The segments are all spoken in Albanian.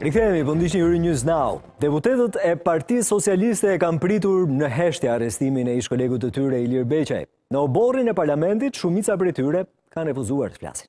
Rikthehemi, po ndiqni Euronews Now. Deputetët e Partisë Socialiste e kanë pritur në heshtje arrestimin e ish-kolegut të tyre Ilir Beqaj. Në oborrin e parlamentit, shumica prej tyre kanë refuzuar të flasin.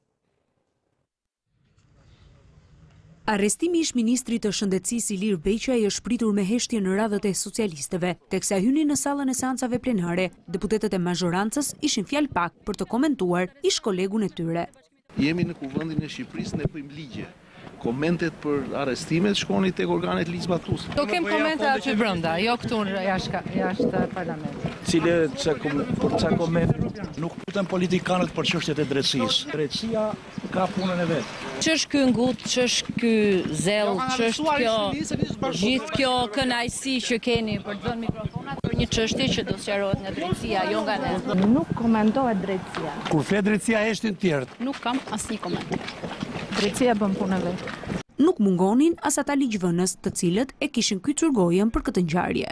Arrestimi ish-ministrit të shëndetësisë Ilir Beqaj është pritur me heshtje në radhët e socialistëve, teksa hynin në sallën e seancave plenare, deputetët e mazhorancës ishin fjalë pak për të komentuar ish-kolegun e tyre. Jemi në kuvendin e Shqipërisë, ne bëjmë ligje. Komentet për arrestimet shkoni tek organet ligjzbatuese. Do kem komente aty brenda, jo këtu jashtë parlamentit. Për çka komente? Nuk pyeten politikanët për çështjet e drejtësisë. Drejtësia ka punën e vet. Ç'është ky ngut, ç'është ky zell, ç'është kjo gjithë kjo kënaqësi që keni për të dhënë mikrofonat për një çështje që do sqarohet nga drejtësia, jo nga ne. Nuk komentohet drejtësia. Kur flet drejtësia heshtin tjerët. Nuk kam asnjë komentim. Drejtësia bën punën e vet. Nuk mungonin as ata ligjvënës të cilët e kishin kyçur gojën për këtë ngjarje.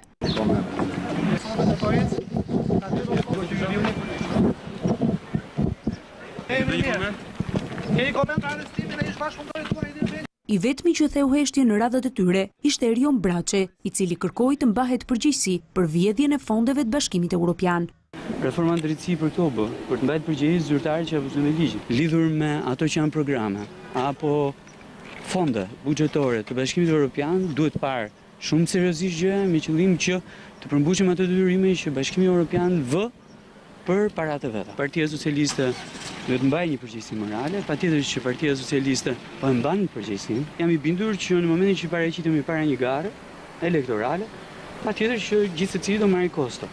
I vetmi që theu heshtje në radhët e tyre ishte Erion Braçe, i cili kërkoi të mbahet përgjegjësi për vjedhjen e fondeve të Bashkimit Evropian. Reforma në drejtësi për këto bë, për të mbajtur përgjegjësi zyrtarë që abuzojnë me ligjin, lidhur me ato që janë programe apo fonde buxhetore të Bashkimit Evropian, duhet parë shumë seriozisht gjë me qëllim që të përmbushim ato detyrime që Bashkimi Evropian vë për paratë e veta. Partia Socialiste duhet mbajë një përgjegjësi morale, patjetër që Partia Socialiste po e mban përgjegjësinë. Jam i bindur që në momentin që paraqitemi para një gare elektorale, patjetër që gjithë secili do marrë kosto.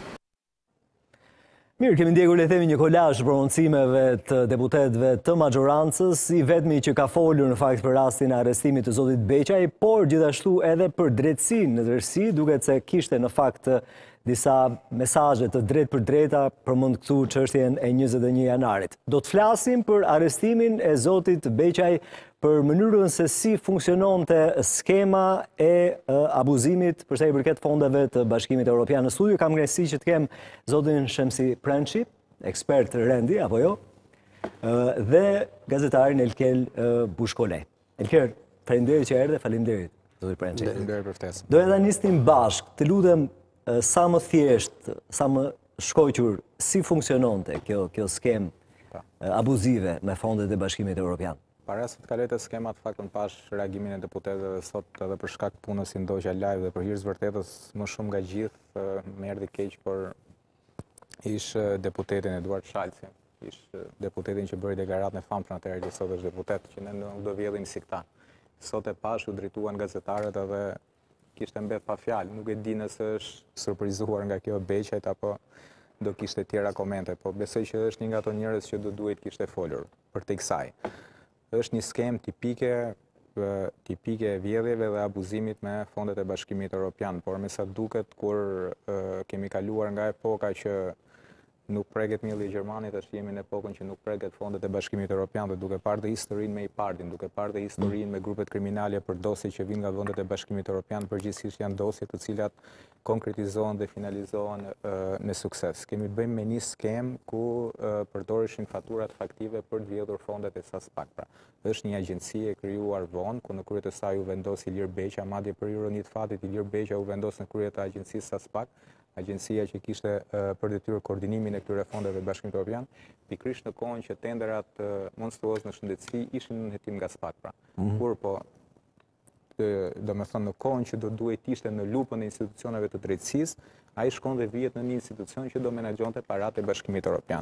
Mirë, kemi ndjekur le themi një kolazh prononcimeve të deputetëve të mazhorancës, i vetmi që ka folur në fakt për rastin e arrestimit të zotit Beqaj, por gjithashtu edhe për drejtësinë në tërësi, duket se kishte në fakt disa mesazhe të drejtë për drejta përmend këtu çështjen e 21 janarit. Do të flasim për arrestimin e zotit Beqaj, për mënyrën se si funksiononte skema e abuzimit për sa i përket fondeve të Bashkimit Evropian. Në studio kam kënaqësi që të kem zotin Shemsi Prençi, ekspert rendi apo jo, dhe gazetarin Elkel Bushkolej. Elker, faleminderit që erdhe, faleminderit zoti Prençi. Faleminderit për ftesën. Doja ta nisnim bashkë, të lutem sa më thjesht, sa më shkojqur, si funksiononte kjo skemë abuzive me fondet e Bashkimit Evropian. Para se të kaloj te skemat, faktën pash reagimin e deputetëve sot edhe për shkak të punës si ndoqja live dhe për hir të vërtetës më shumë nga gjithë më erdhi keq, por ish deputetin Eduard Shalci, ish deputetin që bëri deklaratën e famshme atëherë që sot është deputet, që ne nuk do vjedhim si këta. Sot e pash u drejtuan gazetarët edhe kishte mbet pa fjalë, nuk e di nëse është surprizuar nga kjo Beqajt apo do kishte tjera komente, po besoj që është një nga ato njerëz që do duhet kishte folur për te kësaj. Është një skem tipike e vjedhjeve dhe abuzimit me fondet e Bashkimit Evropian, por me sa duket kur kemi kaluar nga epoka që nuk preket milli i Gjermanit, tash jemi në epokën që nuk preket fondet e Bashkimit Evropian, dhe duke parë dhe historinë me IPARD-in, duke parë dhe historinë me grupet kriminale për dosje që vinë nga vendet e Bashkimit Evropian, përgjithsisht janë dosje të cilat konkretizohen dhe finalizohen me sukses. Kemi bëjmë me një skem ku përdoreshin faturat faktive për të vjedhur fondet e SASPAK. Pra, është një agjenci e krijuar vonë, ku në krye të saj u vendos Ilir Beqa, madje për ironi të fatit Ilir Beqa u vendos në krye të agjencisë SASPAK, agjencia që kishte për detyrë koordinimin e këtyre fondeve Bashkimit Evropian, pikërisht në kohën që tenderat monstruoz në shëndetësi ishin në hetim nga SPAK. Pra, kur po do me thënë në kohën që do duhet ishte në lupën e institucioneve të drejtësisë, ai shkon dhe vihet në një institucion që do menaxhonte paratë e Bashkimit Evropian.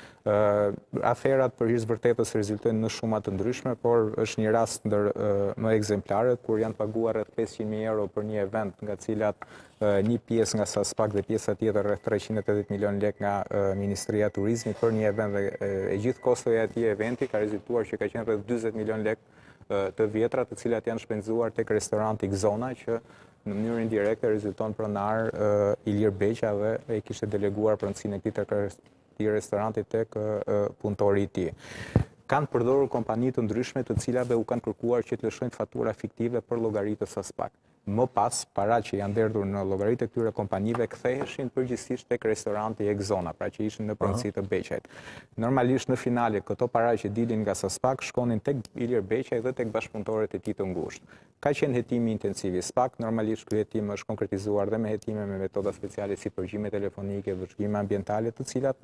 Aferat për hir të vërtetës rezultojnë në shuma të ndryshme, por është një rast ndër më ekzemplarët kur janë paguar rreth 500.000 euro për një event, nga cilat një pjesë nga SASPAK dhe pjesa tjetër rreth 380 milion lek nga Ministria e Turizmit për një event, dhe e gjithë kostoja e atij eventi ka rezultuar që ka qenë rreth 40 milion lek të vjetra, të cilat janë shpenzuar tek restoranti Xona, që në mënyrë indirekte rezulton pronar Ilir Beqa dhe e kishte deleguar pronësinë e këtij restoranti tek punëtori i tij. Kanë përdorur kompani të ndryshme të cilat dhe u kanë kërkuar që të lëshojnë fatura fiktive për llogaritë të SASPAK. më pas, para që janë derdhur në llogaritë e këtyre kompanive, ktheheshin përgjithsisht tek restoranti Exona, pra që ishin në pronësi të Beqajt. Normalisht në finale këto para që dilin nga SASPAK shkonin tek Ilir Beqaj dhe tek bashkëpunëtorët e tij të ngushtë. Ka qenë hetimi intensiv i SPAK, normalisht ky hetim është konkretizuar dhe me hetime me metoda speciale si përgjime telefonike, vëzhgime ambientale, të cilat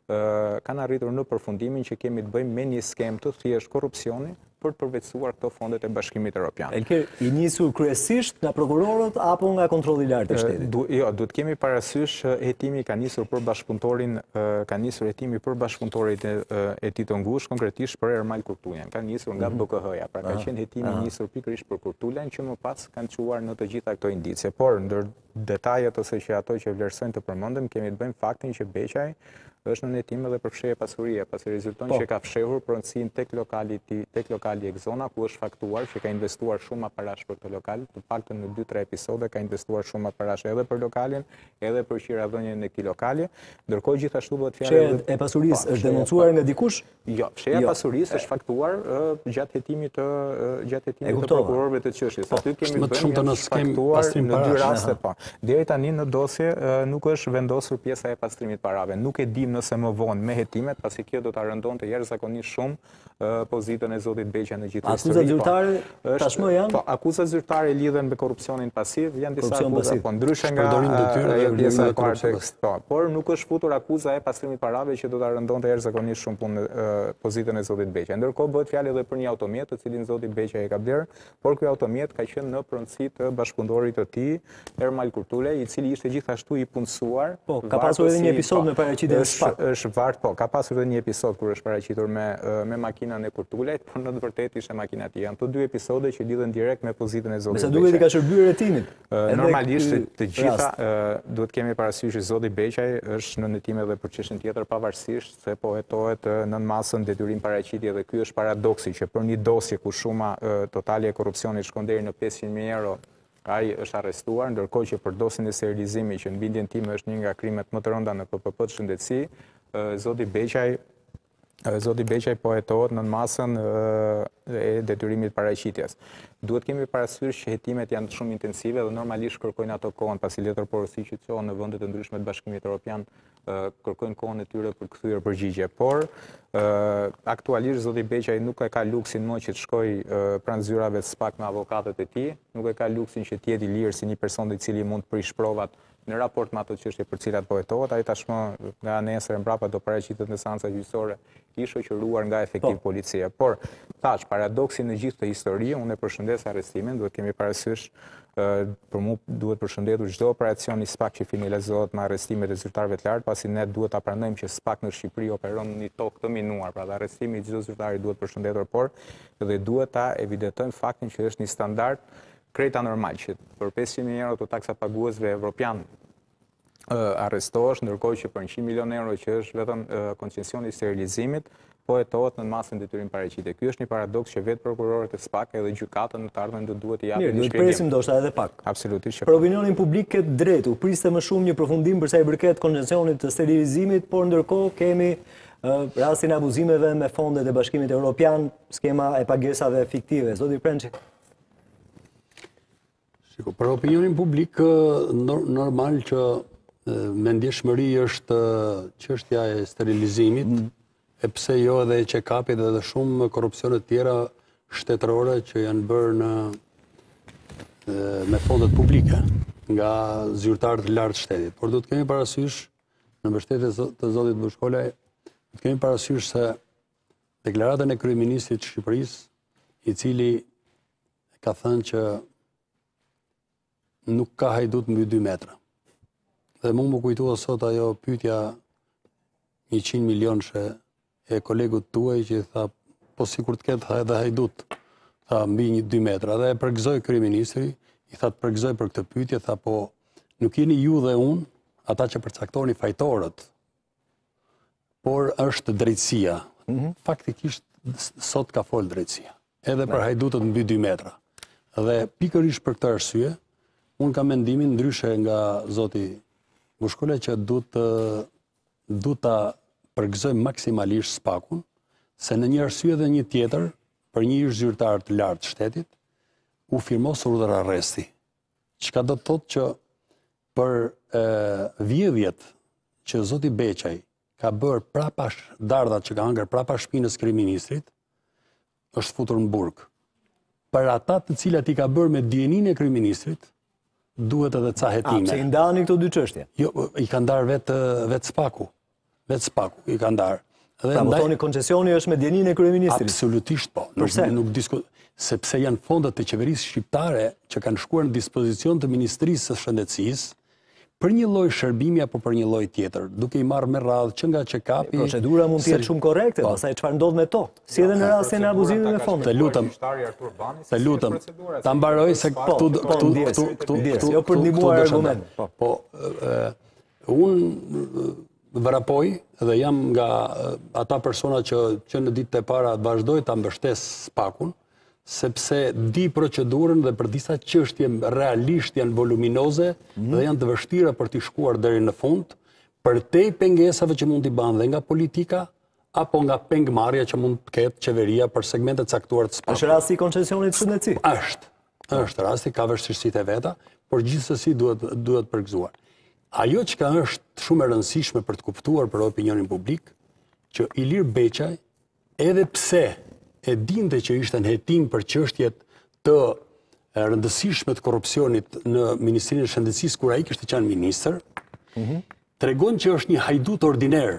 kanë arritur në përfundimin që kemi të bëjmë me një skem të thjesht korrupsioni për të përvetësuar këto fondet e Bashkimit Evropian. Elker, i nisur kryesisht nga prokurorët apo nga kontrolli i lartë i shtetit? Jo, duhet kemi parasysh hetimi ka nisur për bashkëpunëtorin, ka nisur hetimi për bashkëpunëtorit e tij të ngushtë, konkretisht për Ermal Kurtuljan. Ka nisur nga BKH-ja, pra ka qenë hetimi nisur pikërisht për Kurtuljan që më pas kanë çuar në të gjitha këto indicie. Por ndër detajet ose që ato që vlerësojnë të përmendëm, kemi të bëjmë faktin që Beqaj është në hetim edhe për fshehje pasurie, pasi rezulton që ka fshehur pronësinë tek lokali Exona, ku është faktuar që ka investuar shumë parash për këtë lokal, të paktën në 2-3 episode ka investuar shumë parash edhe për lokalin, edhe për qiradhënien e këtij lokali. Ndërkohë gjithashtu bëhet fjalë fshehja e pasurisë është denoncuar nga dikush? Jo, fshehja e pasurisë është faktuar gjatë hetimit të prokurorëve të çështjes. Aty kemi bërë faktuar në 2 raste po. Deri tani në dosje nuk është vendosur pjesa e pastrimit parave. Nuk e dim nëse më vonë me hetimet, pasi kjo do ta rëndonte jashtëzakonisht shumë pozitën e zotit Beqaj në gjithë historinë. Akuzat zyrtare tashmë janë? Po, akuzat zyrtare lidhen me korrupsionin pasiv, janë disa akuza, po ndryshe nga pjesa e parë tekst, por nuk është futur akuza e pastrimit parave që do ta rëndonte jashtëzakonisht shumë punë pozitën e zotit Beqaj. Ndërkohë bëhet fjalë edhe për një automjet, të cilin zoti Beqaj e ka blerë, por ky automjet ka qenë në pronësi të bashkëpunëtorit të tij, Ermal Kurtulaj, i cili ishte gjithashtu i punësuar. Po, ka pasur edhe një episod me paraqitjen e SPAK. Është vart, po, ka pasur edhe një episod kur është paraqitur me makinën e Kurtulajt, por në të vërtetë ishte makina e tij. Janë të 2 episode që lidhen direkt me pozitën e zotit Beqaj. Sa duket i ka shërbyer hetimit. Normalisht të gjitha duhet kemi parasysh që zoti Beqaj është në hetim edhe për çështën tjetër, pavarësisht se po hetohet nën masën detyrim paraqitje, dhe ky është paradoksi që për një dosje ku shuma totale e korrupsionit shkon deri në 500.000 euro, ai është arrestuar, ndërkohë që për dosjen e sterilizimit, që në bindjen time është një nga krimet më të rënda në PPP të shëndetësi, zoti Beqaj po hetohet nën masën e detyrimit paraqitjes. Duhet kemi parasysh që hetimet janë shumë intensive dhe normalisht kërkojnë ato kohën, pasi letër porosi që çon në vende të ndryshme të Bashkimit Evropian kërkojnë kohën e tyre për kthyer përgjigje. Por aktualisht zoti Beqaj nuk e ka luksin më që të shkojë pranë zyrave të SPAK me avokatët e tij, nuk e ka luksin që të jetë i lirë si një person i cili mund të prish provat në raport me ato çështje për cilat po hetohet. Ai tashmë nga nesër mbrapa do paraqitet në seanca gjyqësore, i shoqëruar nga efektiv policie. Por tash paradoksi në gjithë këtë histori, unë e përshëndes arrestimin, duhet kemi parasysh për mua duhet përshëndetur çdo operacion i SPAK që finalizohet me arrestimet e zyrtarëve të lartë, pasi ne duhet ta pranojmë që SPAK në Shqipëri operon në një tokë të minuar, pra arrestimi i çdo zyrtari duhet përshëndetur, por edhe duhet ta evidentojmë faktin që është një standard krejt anormal që për 500.000 euro të taksa paguesve evropian arrestohesh, ndërkohë që për 100 milion euro që është vetëm koncesioni i sterilizimit, po hetohet në masën detyrim paraqitje. Ky është një paradoks që vetë prokurorët e SPAK edhe gjykata në të ardhmen do duhet të japin një shpjegim. Mirë, presim ndoshta edhe pak. Absolutisht. Për opinionin publik ke drejt, u priste më shumë një përfundim për sa i përket koncesionit të sterilizimit, por ndërkohë kemi rastin e abuzimeve me fondet e Bashkimit Evropian, skema e pagesave fiktive. Zoti Prençi. Për opinionin publik, normal që me ndjeshmëri është çështja e sterilizimit, e pse jo edhe e check-upit dhe shumë korrupsione tjera shtetërore që janë bërë me fondet publike nga zyrtarët të lartë shtetit. Por do të kemi parasysh, në mbështetje të zotit Bushkolaj, do të kemi parasysh se deklaratën e kryeministrit të Shqipërisë, i cili ka thënë që nuk ka hajdut mbi 2 metra. Dhe mu më kujtua sot ajo pyetja 100 milionëshe e kolegut tuaj që tha, po sikur të ketë edhe hajdut, tha mbi 2 metra. Dhe e përgëzoi kryeministri, i tha të përgëzoj për këtë pyetje, tha po nuk jeni ju dhe unë, ata që përcaktoni fajtorët, por është drejtësia. Faktikisht sot ka folë drejtësia, edhe për hajdutët mbi 2 metra. Dhe pikërisht për këtë arsye, unë kam mendimin ndryshe nga zoti Bushkolaj që du ta përgëzoj maksimalisht SPAK-un, se në një arsye dhe një tjetër, për një ish zyrtar të lartë shtetit, u firmos urdhër arresti. Çka do të thotë që për vjedhjet që zoti Beqaj ka bërë prapash dardhat që ka hëngër prapash shpinës kryeministrit, është futur në burg. Për ata të cilat i ka bërë me dijenin e kryeministrit, duhet edhe ca hetime. Pse i ndani këto dy çështje? Jo, i ka ndarë vetë spaku. Vetë spaku i ka ndarë. Pra më thoni koncesioni është me dijenin e kryeministrit? Absolutisht po. Përse? Sepse janë fondet të qeverisë shqiptare që kanë shkuar në dispozicion të Ministrisë së Shëndetësisë për një lloj shërbimi apo për një lloj tjetër, duke i marrë me radhë që nga check-upi. Procedura mund të jetë shumë korrekte, pastaj çfarë ndodh me to? Si edhe në rastin e abuzimit me fonde. Të lutem, ta mbaroj se këtu jo për ndihmuar argument. Po, unë vrapoj dhe jam nga ata persona që në ditët e para vazhdoj ta mbështes spakun, sepse di procedurën dhe për disa çështje realisht janë voluminoze dhe janë të vështira për t'i shkuar deri në fund, përtej pengesave që mund t'i banë dhe nga politika apo nga pengmarrja që mund të ketë qeveria për segmente caktuar të spakut. Është rasti i koncesionit shëndetësi? Është rasti, ka vështirësitë e veta, por gjithsesi duhet përgëzuar. Ajo që është shumë e rëndësishme për të kuptuar për opinionin publik, që Ilir Beqaj, edhe pse e dinte që ishte në hetim për çështjet të rëndësishme të korrupsionit në Ministrinë e Shëndetësisë kur ai kishte qenë ministër, tregon që është një hajdut ordiner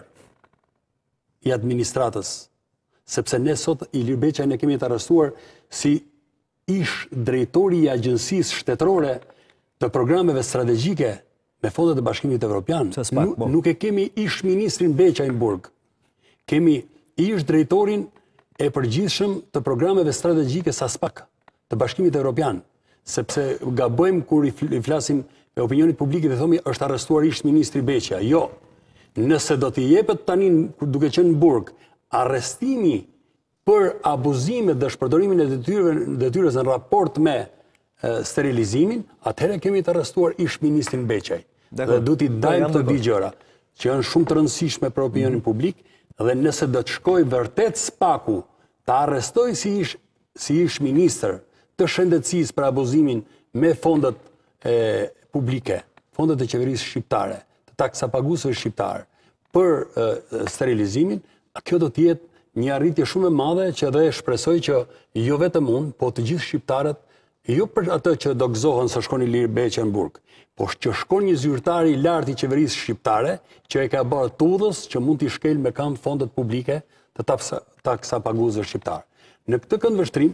i administratës, sepse ne sot Ilir Beqaj ne kemi të arrestuar si ish drejtori i Agjencisë Shtetërore të Programeve Strategjike me fondet e Bashkimit Evropian. Nuk e kemi ish ministrin Beqaj në burg. Kemi ish drejtorin e përgjithshëm të programeve strategjike SASPAK të Bashkimit Evropian, sepse gabojmë kur i flasim e opinionit publik dhe thomi është arrestuar ish ministri Beqaj. Jo, nëse do t'i jepet tani duke qenë në burg arrestimi për abuzimet dhe shpërdorimin e detyrës në raport me sterilizimin, atëherë kemi të arrestuar ish ministrin Beqaj. Dhe du t'i dajmë të dy gjëra, që janë shumë të rëndësishme për opinionin publik, dhe nëse do të shkoj vërtet spaku të arrestoj si ish ministër të shëndetësisë për abuzimin me fondet publike, fondet e qeverisë shqiptare, të taksapagusëve shqiptare, për sterilizimin, kjo do t'jetë një arritje shumë e madhe që dhe shpresoj që jo vetëm unë, po të gjithë shqiptarët, jo për atë që do gëzohen se shkon Ilir Beqaj në burg, po që shkon një zyrtar i lartë i qeverisë shqiptare, që e ka bërë tudhës që mund t'i shkel me këmbë fondet publike të taksapagusëve shqiptarë. Në këtë këndvështrim,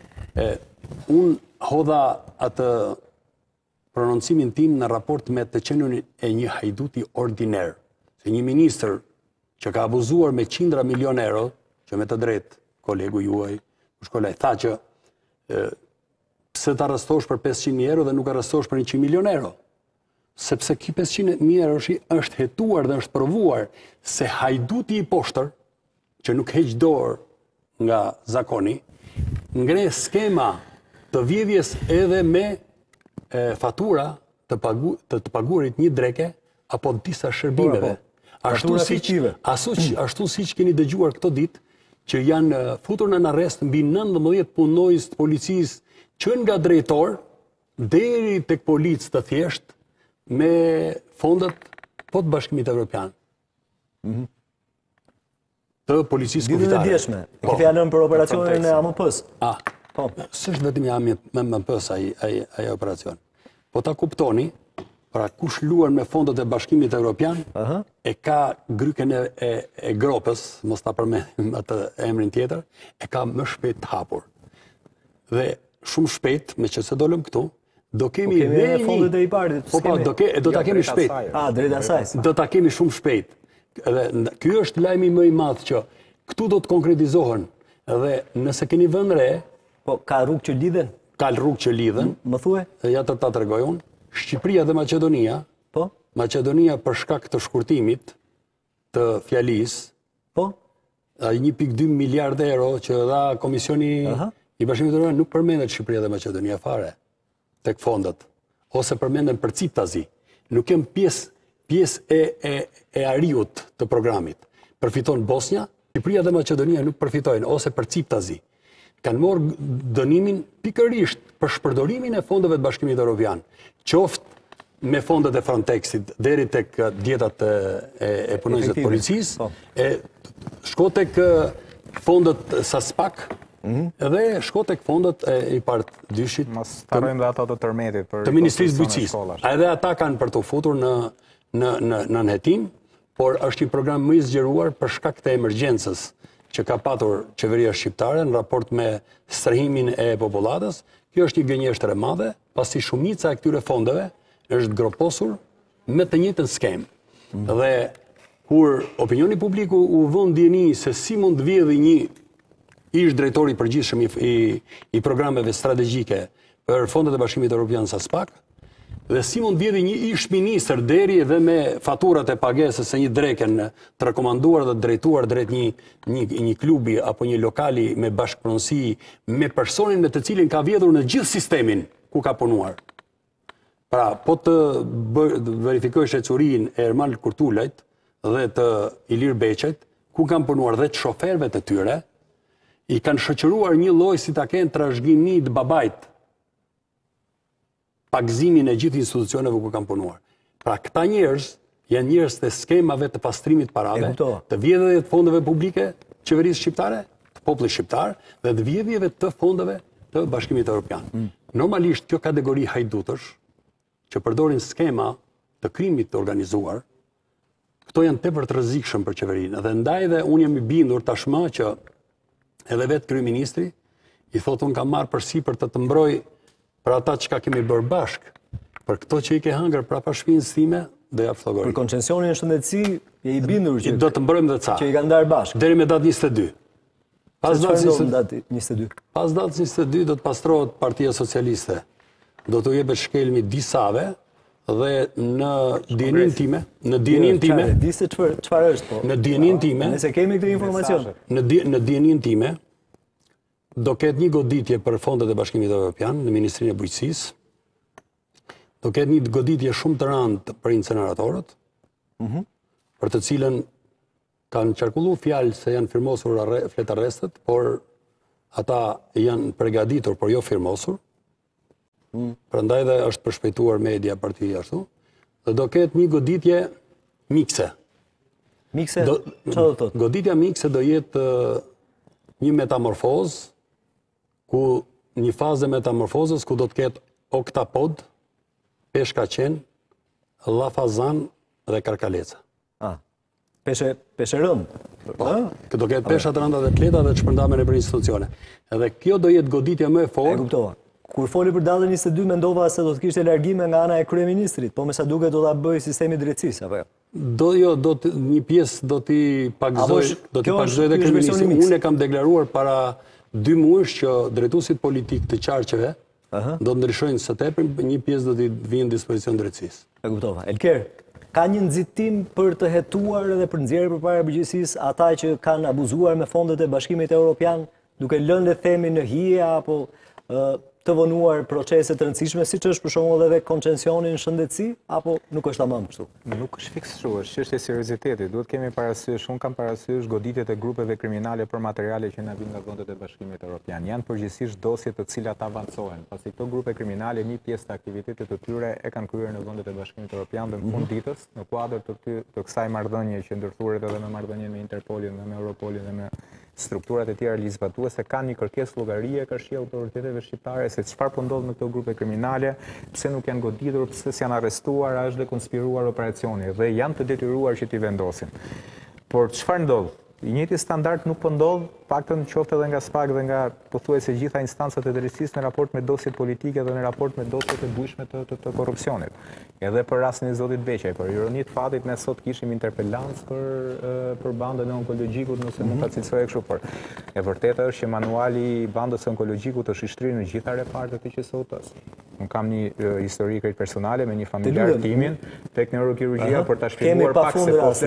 unë hodha atë prononcimin tim në raport me të qenurin e një hajduti ordiner, se një ministër që ka abuzuar me qindra milion euro, që me të drejt, kolegu juaj, shkollaj, tha që pse të arrestosh për 500.000 euro dhe nuk arrestosh për 100 milion euro. Sepse ki 500.000 euro është hetuar dhe është provuar se hajduti i poshtër, që nuk heq dorë nga zakoni, ngre skema të vjedhjes edhe me fatura të paguarit një dreke apo disa shërbimeve. Ashtu si që keni dëgjuar këto ditë, që janë futur në arrest mbi 19 punonjës të policisë që nga drejtor deri tek policë të thjesht me fondet po të Bashkimit Evropian. Të policisë kufitare. Ditën e djeshme, e ke fjalën për operacionin e AMP-s. S'është vetëm AMP-s ai operacion. Po ta kuptoni, pra kush luan me fondet e Bashkimit Evropian, e ka gryken e gropës, mos ta përmendim atë emrin tjetër, e ka më shpejt të hapur. Dhe shumë shpejt, me që se dolëm këtu, do kemi dhe fondet e IPART-it. Do ta kemi shpejt. Drejt asaj. Do ta kemi shumë shpejt. Ky është lajmi më i madh që këtu do të konkretizohen dhe nëse keni vënë re, po ka rrugë që lidhen? Ka rrugë që lidhen. Më thuaj? Ja ta tregoj unë. Shqipëria dhe Maqedonia, Maqedonia për shkak të shkurtimit të fjalisë, 1.2 miliard euro që dha Komisioni i Bashkimit Evropian, nuk përmendet Shqipëria dhe Maqedonia fare tek fondet, ose përmenden për Ciptazi. Nuk jem pjesë e ariut të programit. Përfiton Bosnia, Shqipëria dhe Maqedonia nuk përfitojnë, ose për Ciptazi. kanë morë dënimin pikërisht për shpërdorimin e fondeve të Bashkimit Evropian, qoftë me fondet e Frontexit deri tek dietat e punonjësve të policisë, shko tek fondet SASPAK, edhe shko tek fondet i dyshit mos harrojmë dhe ato të tërmetit të Ministrisë Bujqësisë. Edhe ata kanë për të futur në nënhetim, por është një program më i zgjeruar për shkak të emergjencës që ka patur qeveria shqiptare në raport me strehimin e popullatës. Kjo është një gënjeshtër e madhe, pasi shumica e këtyre fondeve është groposur me të njëjtën skemë. Dhe kur opinioni publiku u vën ndjeni se si mund të vjedhë një ish drejtori i përgjithshëm i programeve strategjike për fondet e Bashkimit Evropian SASPAK, dhe si mund vjedhë një ish ministër deri edhe me faturat e pagesës e një dreken të rekomanduar dhe drejtuar drejt një klubi apo një lokali me bashkëpunësi me personin me të cilin ka vjedhur në gjithë sistemin ku ka punuar. Pra, po të verifikojsh e curin e Ermal Kurtulajt dhe të Ilir Beqajt, ku kanë punuar dhe të shoferve të tyre, i kanë shoqëruar një lloj si ta kenë trashëgimi të babait, pagëzimin e gjithë institucioneve ku kanë punuar. Pra, këta njerëz janë njerëz të skemave të pastrimit parave, të vjedhjeve të fondeve publike, qeverisë shqiptare, të popullit shqiptar, dhe të vjedhjeve të fondeve të Bashkimit Evropian. Normalisht, kjo kategori hajdutësh, që përdorin skema të krimit të organizuar, këto janë tepër të rrezikshëm për qeverinë. Dhe ndaj dhe unë jam i bindur tashmë që edhe vetë kryeministri i thotë unë kam marrë përsipër të mbroj për ata që ka kemi bërë bashk, për këto që i ke hëngër prapa shtëpisë time, do ja flogorin. Për koncesionin e shëndetësi, je i bindur që do të mbrojmë dhe ca. Që i kanë ndarë bashk. Deri me datë 22. Pas datës 22. Pas datës 22 do të pastrohet Partia Socialiste. Do të jepet shkelmi disave dhe në dienin time, di se çfarë është, po. Në dienin time, nëse kemi këtë informacion. Në dienin time do ketë një goditje për fondet e Bashkimit Evropian në Ministrinë e Bujqësisë. Do ketë një goditje shumë të rëndë për inceneratorët, për të cilën kanë qarkulluar fjalë se janë firmosur flet arrestet, por ata janë përgatitur, por jo firmosur. Prandaj dhe është përshpejtuar media për të ashtu. Dhe do ketë një goditje mikse. Mikse? Çfarë do thotë? Goditja mikse do jetë një metamorfozë, ku një fazë e metamorfozës ku do të ketë oktapod, peshka qenë, llafazan dhe karkaleca. Peshe rëndë. Do ketë pesha të rënda dhe të lehta dhe të shpërndame në për institucione. Edhe kjo do jetë goditja më e fortë. E kuptova. Kur foli për datën 22 mendova se do të kishte largime nga ana e kryeministrit, po me sa duket do ta bëjë sistemi drejtësisë apo jo? Një pjesë do t'i paguajë, dhe kryeministri. Unë e kam deklaruar para 2 muajsh që drejtuesit politik të qarqeve do të ndryshojnë së tepër, një pjesë do t'i vinë në dispozicion drejtësisë. E kuptova. Elker, ka një nxitim për të hetuar edhe për nxjerrje përpara përgjegjësisë ata që kanë abuzuar me fondet e Bashkimit Evropian, duke lënë le themi në hije apo të vonuar procese të rëndësishme, siç është për shembull edhe koncesionin shëndetësi, apo nuk është tamam kështu? Nuk është fikse kështu, është çështje serioziteti. Duhet kemi parasysh, unë kam parasysh goditjet e grupeve kriminale për materiale që na vijnë nga vendet e Bashkimit Evropian. Janë përgjithsisht dosje të cilat avancohen, pasi këto grupe kriminale një pjesë të aktivitetit të tyre e kanë kryer në vendet e Bashkimit Evropian dhe në fund ditës, në kuadër të kësaj marrëdhënie që ndërthuret edhe me marrëdhënien me Interpolin dhe me Europolin dhe me strukturat e tjera ligjzbatuese, kanë një kërkesë llogarie kërshi autoriteteve shqiptare se çfarë po ndodh me këto grupe kriminale, pse nuk janë goditur, pse s'janë arrestuar, a është dekonspiruar operacioni dhe janë të detyruar që t'i vendosin. Por çfarë ndodh? I njëjti standard nuk po ndodh, paktën qoftë edhe nga SPAK dhe nga pothuajse gjitha instancat e drejtësisë në raport me dosjet politike dhe në raport me dosjet e bujshme të korrupsionit. Edhe për rastin e zotit Beqaj, për ironi të fatit ne sot kishim interpelancë për bandën e onkologjikut, nëse mund ta cilësoj kështu, por e vërteta është që manuali i bandës së onkologjikut është i shtrirë në gjitha repartet e QSO-s. Unë kam një histori krejt personale me një familjar timin tek neurokirurgjia për ta shpjeguar pak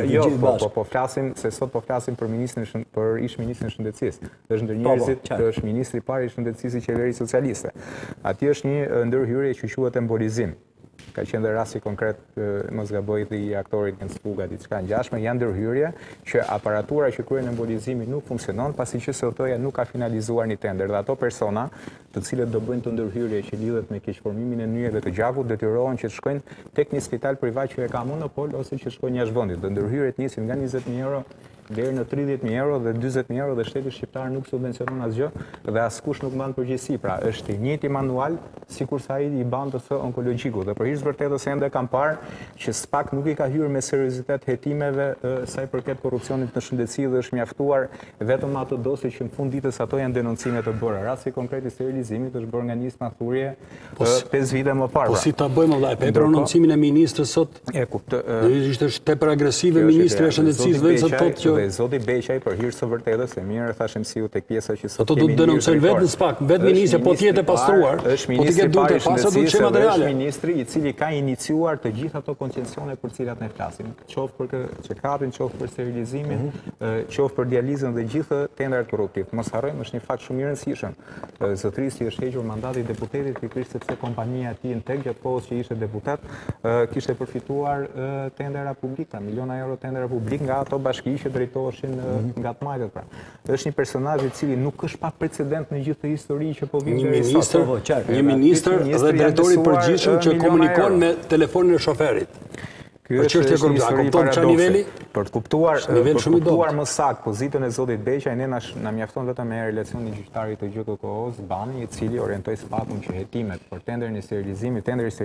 se po flasim për ish-ministrin e shëndetësisë. Është ndër njerëzit që është ministri i parë i shëndetësisë i qeverisë socialiste. Atje është një ndërhyrje që quhet embolizim. ka qenë dhe rasti konkret, mos gaboj, i aktorit në Spuga, diçka ngjashme, janë ndërhyrje që aparatura që kryen embolizimi nuk funksionon, pasi që SOT-ja nuk ka finalizuar një tender, dhe ato persona të cilët do bëjnë të ndërhyrje që lidhet me keqformimin e nyjeve të gjakut, detyrohen që të shkojnë tek një spital privat që e ka monopol ose që shkojnë jashtë vendit. Do ndërhyrjet nisin nga 20.000 euro deri në 30.000 euro dhe 40.000 euro, dhe shteti shqiptar nuk subvencionon asgjë dhe askush nuk mban përgjegjësi. Pra është i njëjti manual sikur sa ai i ban të onkologjiku. Dhe për hir të vërtetës ende kam parë që SPAK nuk i ka hyrë me seriozitet hetimeve sa i përket korrupsionit në shëndetësi dhe është mjaftuar vetëm ato dosje që në fund ditës ato janë denoncime të bëra. Rasti konkret i sterilizimit është bërë nga një smathurje 5 vite më parë. Po si ta bëjmë vllai, pe prononcimin e ministrës sot? E kuptoj. Ishte tepër agresive ministri i shëndetësisë vetë sa thotë që zoti Beqaj për hir të vërtetës, e mirë thashëm siu tek pjesa që sot kemi. Ato do të denoncojnë vetë në SPAK, vetë ministri po të jetë pastruar, po të ketë duhet të pasur duhet të materiale. Është ministri i cili ka iniciuar të gjitha ato koncencione për cilat ne flasim, qoftë për check-upin, qoftë për sterilizimin, qoftë për dializën dhe gjithë tendrat korruptiv. Mos harrojmë, është një fakt shumë i rëndësishëm. Zotërisë i është hequr mandati i deputetit pikërisht sepse kompania e tij Integ gjatë kohës që ishte deputet kishte përfituar tendera publik, miliona euro tendera publik nga ato bashki që drejtoheshin nga të majtët. Pra. Është një personazh i cili nuk është pa precedent në gjithë histori që po vjen një ministër dhe drejtori i përgjithshëm që komunikon me telefonin e shoferit. Ky është një histori paradokse. Për të kuptuar më saktë pozitën e zotit Beqaj, ne na mjafton vetëm me relacionin gjyqtarit të GKK-s, Bani, i cili orientoi SPAK-un që hetimet për tenderin e sterilizimit,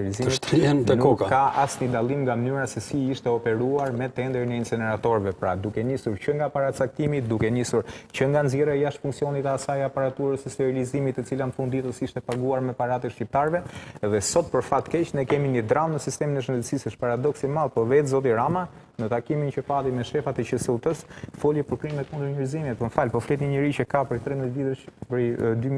nuk ka asnjë dallim nga mënyra se si ishte operuar me tenderin e inceneratorëve. Pra, duke nisur që nga paracaktimi, duke nisur që nga nxjerrja jashtë funksionit e asaj aparaturës së sterilizimit, e cila në fund ditës ishte paguar me paratë e shqiptarëve, dhe sot për fat keq ne kemi një dramë në sistemin e shëndetësisë, është paradoks i madh. Po vetë zoti Rama në takimin që pati me shefat e QSUT-s foli për krimet kundër njerëzimit. Po fal, po flet një njerëz që ka për 13 vitesh, për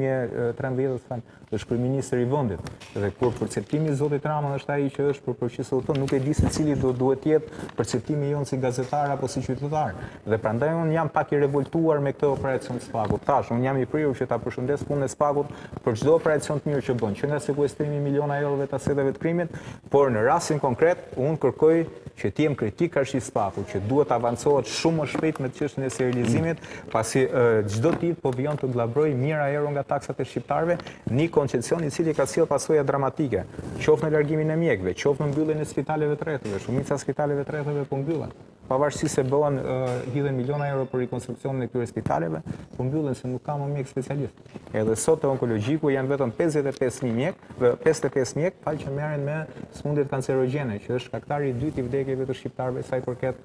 2013, është kryeministër i vendit. Dhe kur perceptimi i zotit Rama është ai që është për QSUT, nuk e di se cili duhet të jetë perceptimi jon si gazetar apo si qytetar. Dhe prandaj un jam pak i revoltuar me këtë operacion të SPAK-ut. Tash un jam i prirur që ta përshëndes punën e SPAK-ut për çdo operacion të mirë që bën, që nga sekuestrimi miliona eurove të aseteve të krimit, por në rastin konkret un kërkoj që të jem kritik karshi SPAK-ut, që duhet avancohet shumë më shpejt me çështjen e sterilizimit, pasi çdo ditë po vjen të ngllabroj mijëra euro nga taksat e shqiptarëve, një koncesion i cili ka sjell pasoja dramatike, qoftë në largimin e mjekëve, qoftë në mbylljen e spitaleve të rrethëve. Shumica spitaleve të rrethëve po mbyllen. Pavarësisht se bëhen hidhen miliona euro për rikonstruksionin e këtyre spitaleve, po mbyllen se nuk ka më mjek specialist. Edhe sot te onkologjiku janë vetëm 55.000 mjek, 55 mjek që merren me sëmundjet kancerogjene, që është shkaktari i dytë i vdekjeve të shqiptarëve sa i përket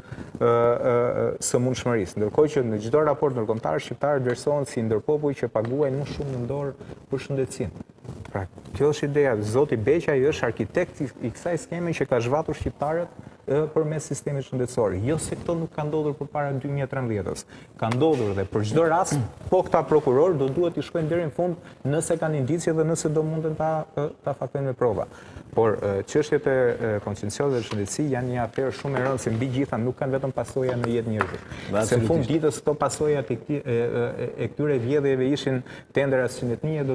sëmundshmërisë. Ndërkohë që në çdo raport ndërkombëtar shqiptarët vlerësohen si ndërpopull që paguajnë më shumë në dorë për shëndetësinë. Pra, kjo është ideja. Zoti Beqaj është arkitekt i kësaj skeme që ka zhvatur shqiptarët përmes sistemit shëndetësor. Jo se këto nuk ka ndodhur përpara 2013-s. Ka ndodhur dhe për çdo rast, po këta prokuror do duhet të shkojnë deri në fund nëse kanë indicie dhe nëse do munden ta faktojnë me prova. Por çështjet e koncesioneve të shëndetësisë janë një aferë shumë e rëndë, se mbi gjitha nuk kanë vetëm pasoja në jetë njerëzish. Se në fund ditës këto pasoja e këtyre vjedhjeve ishin tendera sinetnie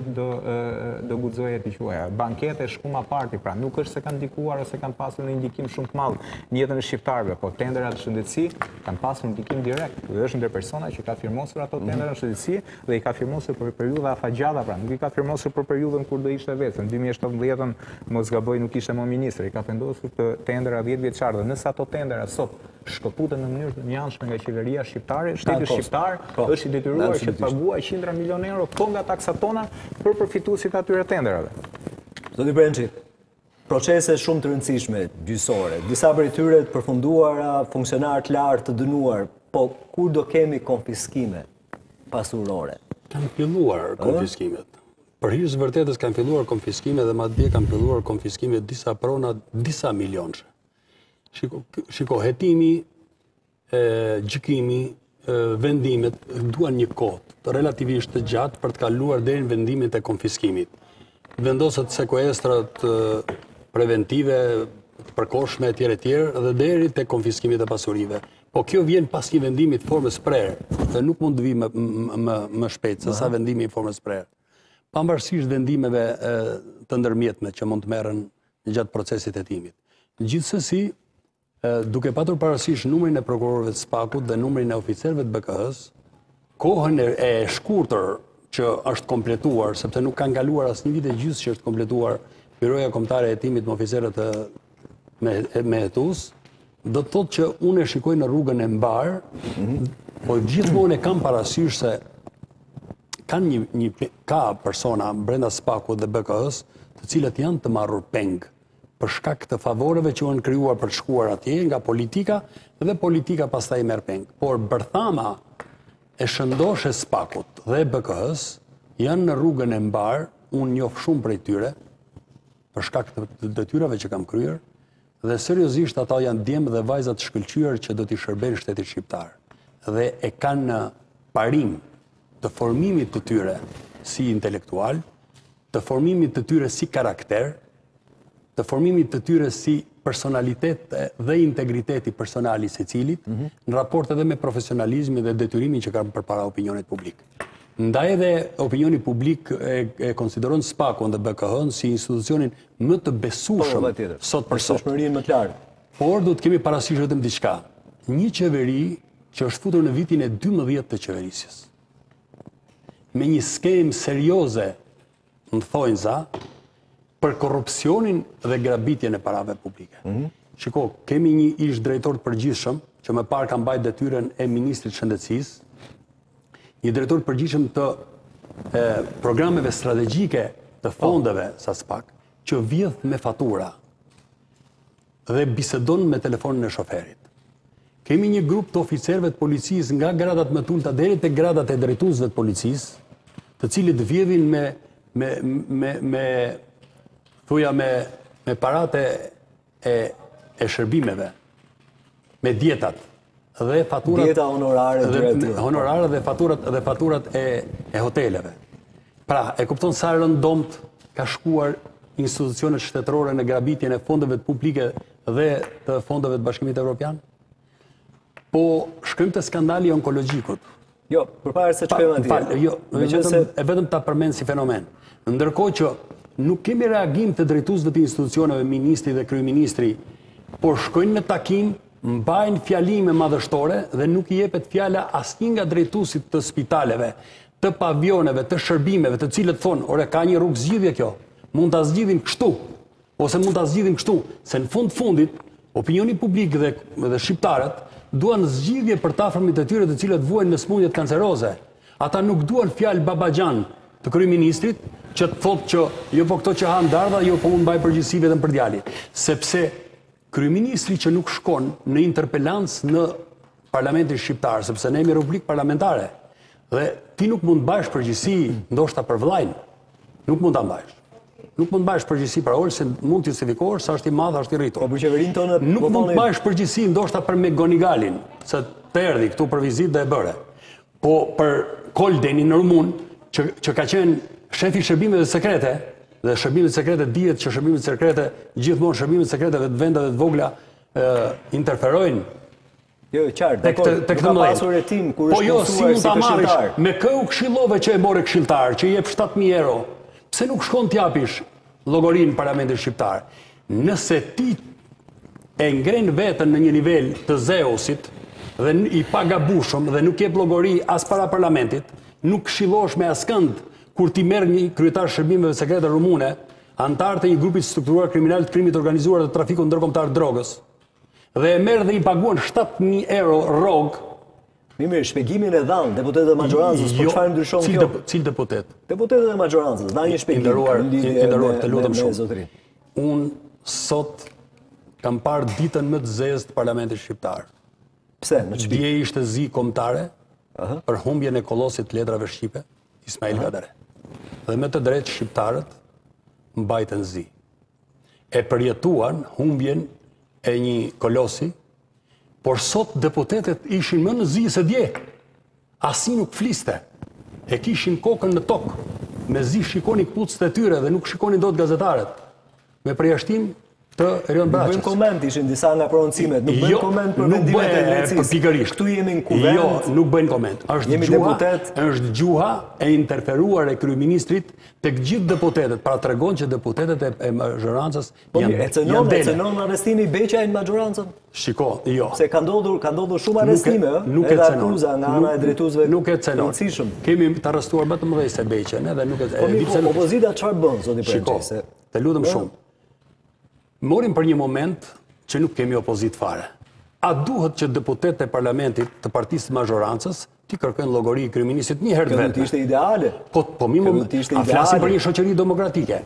do guxoje të quaja. Bankete shkuma parti, pra nuk është se kanë ndikuar ose kanë pasur një ndikim shumë të madh në jetën e shqiptarëve, po tenderat të shëndetësisë kanë pasur ndikim direkt. Dhe është ndër persona që ka firmosur ato tendera të shëndetësisë dhe i ka firmosur për periudha afatgjata, pra nuk i ka firmosur për periudhën kur do ishte vetë. Në 2017-ën mos gaboj nuk ishte më ministër, i ka vendosur të tendera 10 vjeçar dhe nëse ato tendera sot shkëputen në mënyrë të mjaftshme nga qeveria shqiptare, shteti shqiptar është i detyruar që të paguajë qindra milionë euro po nga taksat tona për përfituesit e atyre tenderave. Zoti Brençi, procese shumë të rëndësishme gjyqësore, disa prej tyre të përfunduara, funksionarë të lartë të dënuar, po kur do kemi konfiskime pasurore? Kanë filluar konfiskimet. Për hir të vërtetës kanë filluar konfiskime dhe madje kanë filluar konfiskime disa prona, disa milionëshe. Shiko, hetimi, gjykimi, vendimet duan një kohë relativisht të gjatë për të kaluar deri në vendimet e konfiskimit. Vendoset sekuestrat preventive, përkohshme etj dhe deri te konfiskimit e pasurive. Po kjo vjen pas një vendimi të formës prerë, dhe nuk mund të vi më shpejt se sa vendimi i formës prerë. Pavarësisht vendimeve të ndërmjetme që mund të merren gjatë procesit e hetimit. Gjithsesi, duke patur parasysh numrin e prokurorëve të SPAK-ut dhe numrin e oficerëve të BK-s, kohën e shkurtër që është kompletuar, sepse nuk kanë kaluar asnjë vit e gjysmë që është kompletuar Byroja Kombëtare e Hetimit me oficerët me hetus, do të thotë që unë e shikoj në rrugën e mbar, po gjithmonë e kam parasysh se ka persona brenda SPAK-ut dhe BK-s, të cilët janë të marrur peng për shkak të favoreve që janë krijuar për të shkuar atje nga politika dhe politika pastaj merr peng. Por bërthama e shëndoshë SPAK-ut dhe BK-s janë në rrugën e mbar, unë njoh shumë prej tyre për shkak të detyrave që kam kryer, dhe seriozisht ata janë djemë dhe vajza të shkëlqyer që do t'i shërbejnë shtetit shqiptar. Dhe e kanë parim të formimit të tyre si intelektual, të formimit të tyre si karakter, të formimit të tyre si personalitet dhe integriteti personali secilit, në raport edhe me profesionalizmin dhe detyrimin që kanë përpara opinionit publik. Ndaj edhe opinioni publik e konsideron SPAK-un dhe BK-n si institucionin më të besueshëm sot për sot. Por do të kemi parasysh vetëm diçka. Një qeveri që është futur në vitin e 12 të qeverisjes. Me një skemë serioze, në thonjza, për korrupsionin dhe grabitjen e parave publike. Shiko, kemi një ish drejtor të përgjithshëm, që më parë ka mbajtur detyrën e ministrit të shëndetësisë, një drejtor të përgjithshëm të programeve strategjike të fondeve sa SPAK, që vjedh me fatura dhe bisedon me telefonin e shoferit. Kemi një grup të oficerëve të policisë nga gradat më të ulta deri te gradat e drejtuesve të policisë, të cilët vjedhin me parate e shërbimeve, me dietat dhe faturat, dieta honorare dhe faturat e hoteleve. Pra, e kupton sa rëndomt ka shkuar institucionet shtetërore në grabitjen e fondeve publike dhe të fondeve të Bashkimit Evropian? Po shkojmë te skandali onkologjikut. Jo, përpara se çojmë atje. Jo, vetëm ta përmend si fenomen. Ndërkohë që nuk kemi reagim të drejtuesve të institucioneve, ministri dhe kryeministri, por shkojnë në takim, mbajnë fjalime madhështore dhe nuk i jepet fjala asnjë nga drejtuesit të spitaleve, të pavioneve, të shërbimeve, të cilët thonë, ore, ka një rrugë zgjidhje kjo, mund ta zgjidhim kështu, ose mund ta zgjidhim kështu, se në fundit, opinioni publik dhe shqiptarët duan zgjidhje për të afërmit të tyre të cilët vuajnë në smundjet kanceroze. Ata nuk duan fjalë babaxhan të kryeministrit që të thotë që jo po këto që han dardha, jo po unë mbaj përgjegjësi vetëm për djalin, sepse kryeministri që nuk shkon në interpelancë në Parlamentin shqiptar, sepse ne jemi rubrikë parlamentare, dhe ti nuk mund mbajsh përgjegjësi ndoshta për vllajin, nuk mund ta mbajsh. Nuk mund mbajsh përgjegjësi për Olsen, mund të justifikosh sa është i madh, është i rritur. Po për qeverinë tonë nuk mund të mbajsh përgjegjësi ndoshta për Megonigalin, se të erdhi këtu për vizitë dhe e bëre. Po për Koldenin në Rumun, që ka qenë shefi shërbimeve sekrete, dhe shërbimet sekrete dihet që shërbimet sekrete, gjithmonë shërbimet sekrete dhe të vendeve të vogla interferojnë. Jo, qartë, nuk ka pasur hetim kur është punësuar si këshilltar. Me kë u këshillove që e more këshilltar, që i jep 7.000 euro? Pse nuk shkon t'japish llogorinë Parlamentit shqiptar? Nëse ti e ngren veten në një nivel të Zeusit dhe i pagabushëm dhe nuk jep llogori as para parlamentit, nuk këshillosh me askënd kur ti merr një kryetar shërbimeve sekrete rumune, antar të një grupi strukturuar kriminal të krimit organizuar dhe trafikut ndërkombëtar të drogës, dhe e merr dhe i paguan 7.000 euro rrogë. Mirë, shpjegimin e dhanë deputetët e majorancës, por çfarë ndryshon kjo? Cil deputet? Deputetët e majorancës, dha një shpjegim. Nderuar, të lutem shumë. Unë sot kam parë ditën më të zezë të Parlamentit shqiptar. Pse? Në çfarë? Dje ishte zi kombëtare për humbjen e kollosit të letrave shqipe, Ismail Kadare. Dhe me të drejtë shqiptarët mbajtën zi. E përjetuan humbjen e një kolosi, por sot deputetet ishin më në zi se dje. Asi nuk fliste. E kishin kokën në tokë. Me zi shikoni kputcët e tyre dhe nuk shikoni dot gazetarët. Me përjashtim të Erion Braçës. Nuk bëjmë koment, ishin disa nga prononcimet, nuk bëjmë koment për vendimet e drejtësisë. Këtu jemi në kuvend. Jo, nuk bëjmë koment. Është gjuha e interferuar e kryeministrit tek gjithë deputetët, pra tregon që deputetët e majorancës janë delë. E cënon arrestimi i Beqaj në majorancën? Shiko, jo. Se ka ndodhur shumë arrestime, edhe akuza nga ana e drejtuesve. Nuk e cënon. Kemi të arrestuar më të mëdhej se Beqaj, edhe nuk e opozita çfarë bën zoti Preçi? Shiko, të lutem shumë. Morim për një moment që nuk kemi opozit fare. A duhet që deputetët e parlamentit të partisë majorancës ti kërkojnë llogari i kryeministit një herë vetë? Kjo ishte ideale. Po a flasim për një shoqëri demokratike?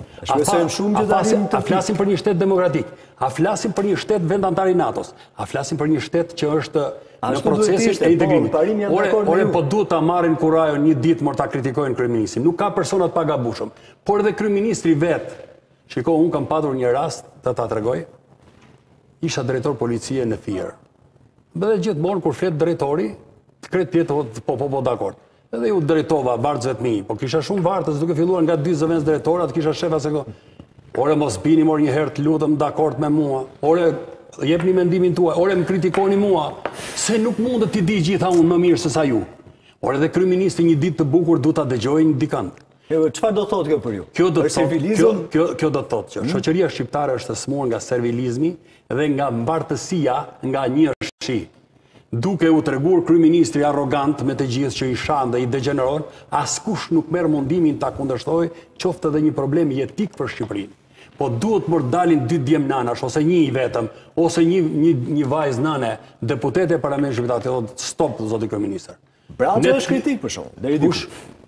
A flasim për një shtet demokratik? A flasim për një shtet vendantar i NATO-s? A flasim për një shtet që është në procesin e integrimit? Ore, po duhet ta marrin kurajon një ditë mor ta kritikojnë kryeministin. Nuk ka persona të pagabueshëm. Por edhe kryeministri vetë, shiko, unë kam patur një rast të ta tregoj, isha drejtor policie në Fier. Dhe gjithmonë kur flet drejtori, kret tjetër po dakord. Edhe ju drejtova vartësve të mi, po kisha shumë vartës, duke filluar nga 2 zëvendës drejtorat, kisha shefa se këto. Ore, mos bini mor një herë të lutem dakord me mua. Ore, jepni mendimin tuaj. Ore, më kritikoni mua, se nuk mundet t'i di gjitha unë më mirë se sa ju. Ore, dhe kryeministri një ditë të bukur du ta dëgjojnë dikant. Çfarë do thotë kjo për ju? Kjo do të thotë që shoqëria shqiptare është e smur nga servilizmi dhe nga mbartësia nga një shi. Duke u treguar kryeministri arrogant me të gjithë që i shan dhe i degeneron, askush nuk merr mundimin ta kundërshtojë qoftë edhe një problem jetik për Shqipërinë. Po duhet më dalin 2 djem nanash, ose një i vetëm, ose një vajzë nëne, deputete e parlamentit shqiptar, të thotë stop, zoti kryeministër. Braçë është kritik për shkak, deri diku.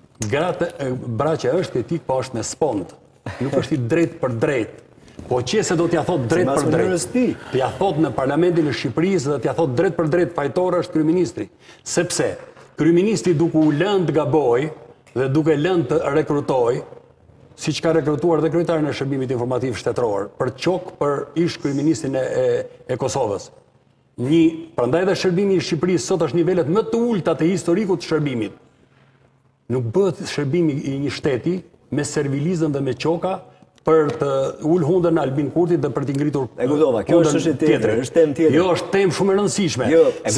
Braçë është kritik, po është me spond. Nuk është i drejt për drejt. Po qese do t'ja thot drejt për drejt. T'ja thot në parlamentin e Shqipërisë dhe t'ja thot drejt për drejt fajtor është kryeministri. Sepse kryeministri duke u lënë të gaboj dhe duke lënë të rekrutoj, siç ka rekrutuar dhe kryetarin e Shërbimit Informativ Shtetëror, për qok për ish kryeministrin e Kosovës. Prandaj dhe Shërbimi i Shqipërisë sot është nivelet më të ulta të historikut të shërbimit. Nuk bëhet shërbimi i një shteti me servilizëm dhe me qoka për të ullë hundën në Albin Kurtit dhe për t'i ngritur hundën tjetër. E kuptova, kjo është tjetër, është temë tjetër. Jo, është temë shumë e rëndësishme.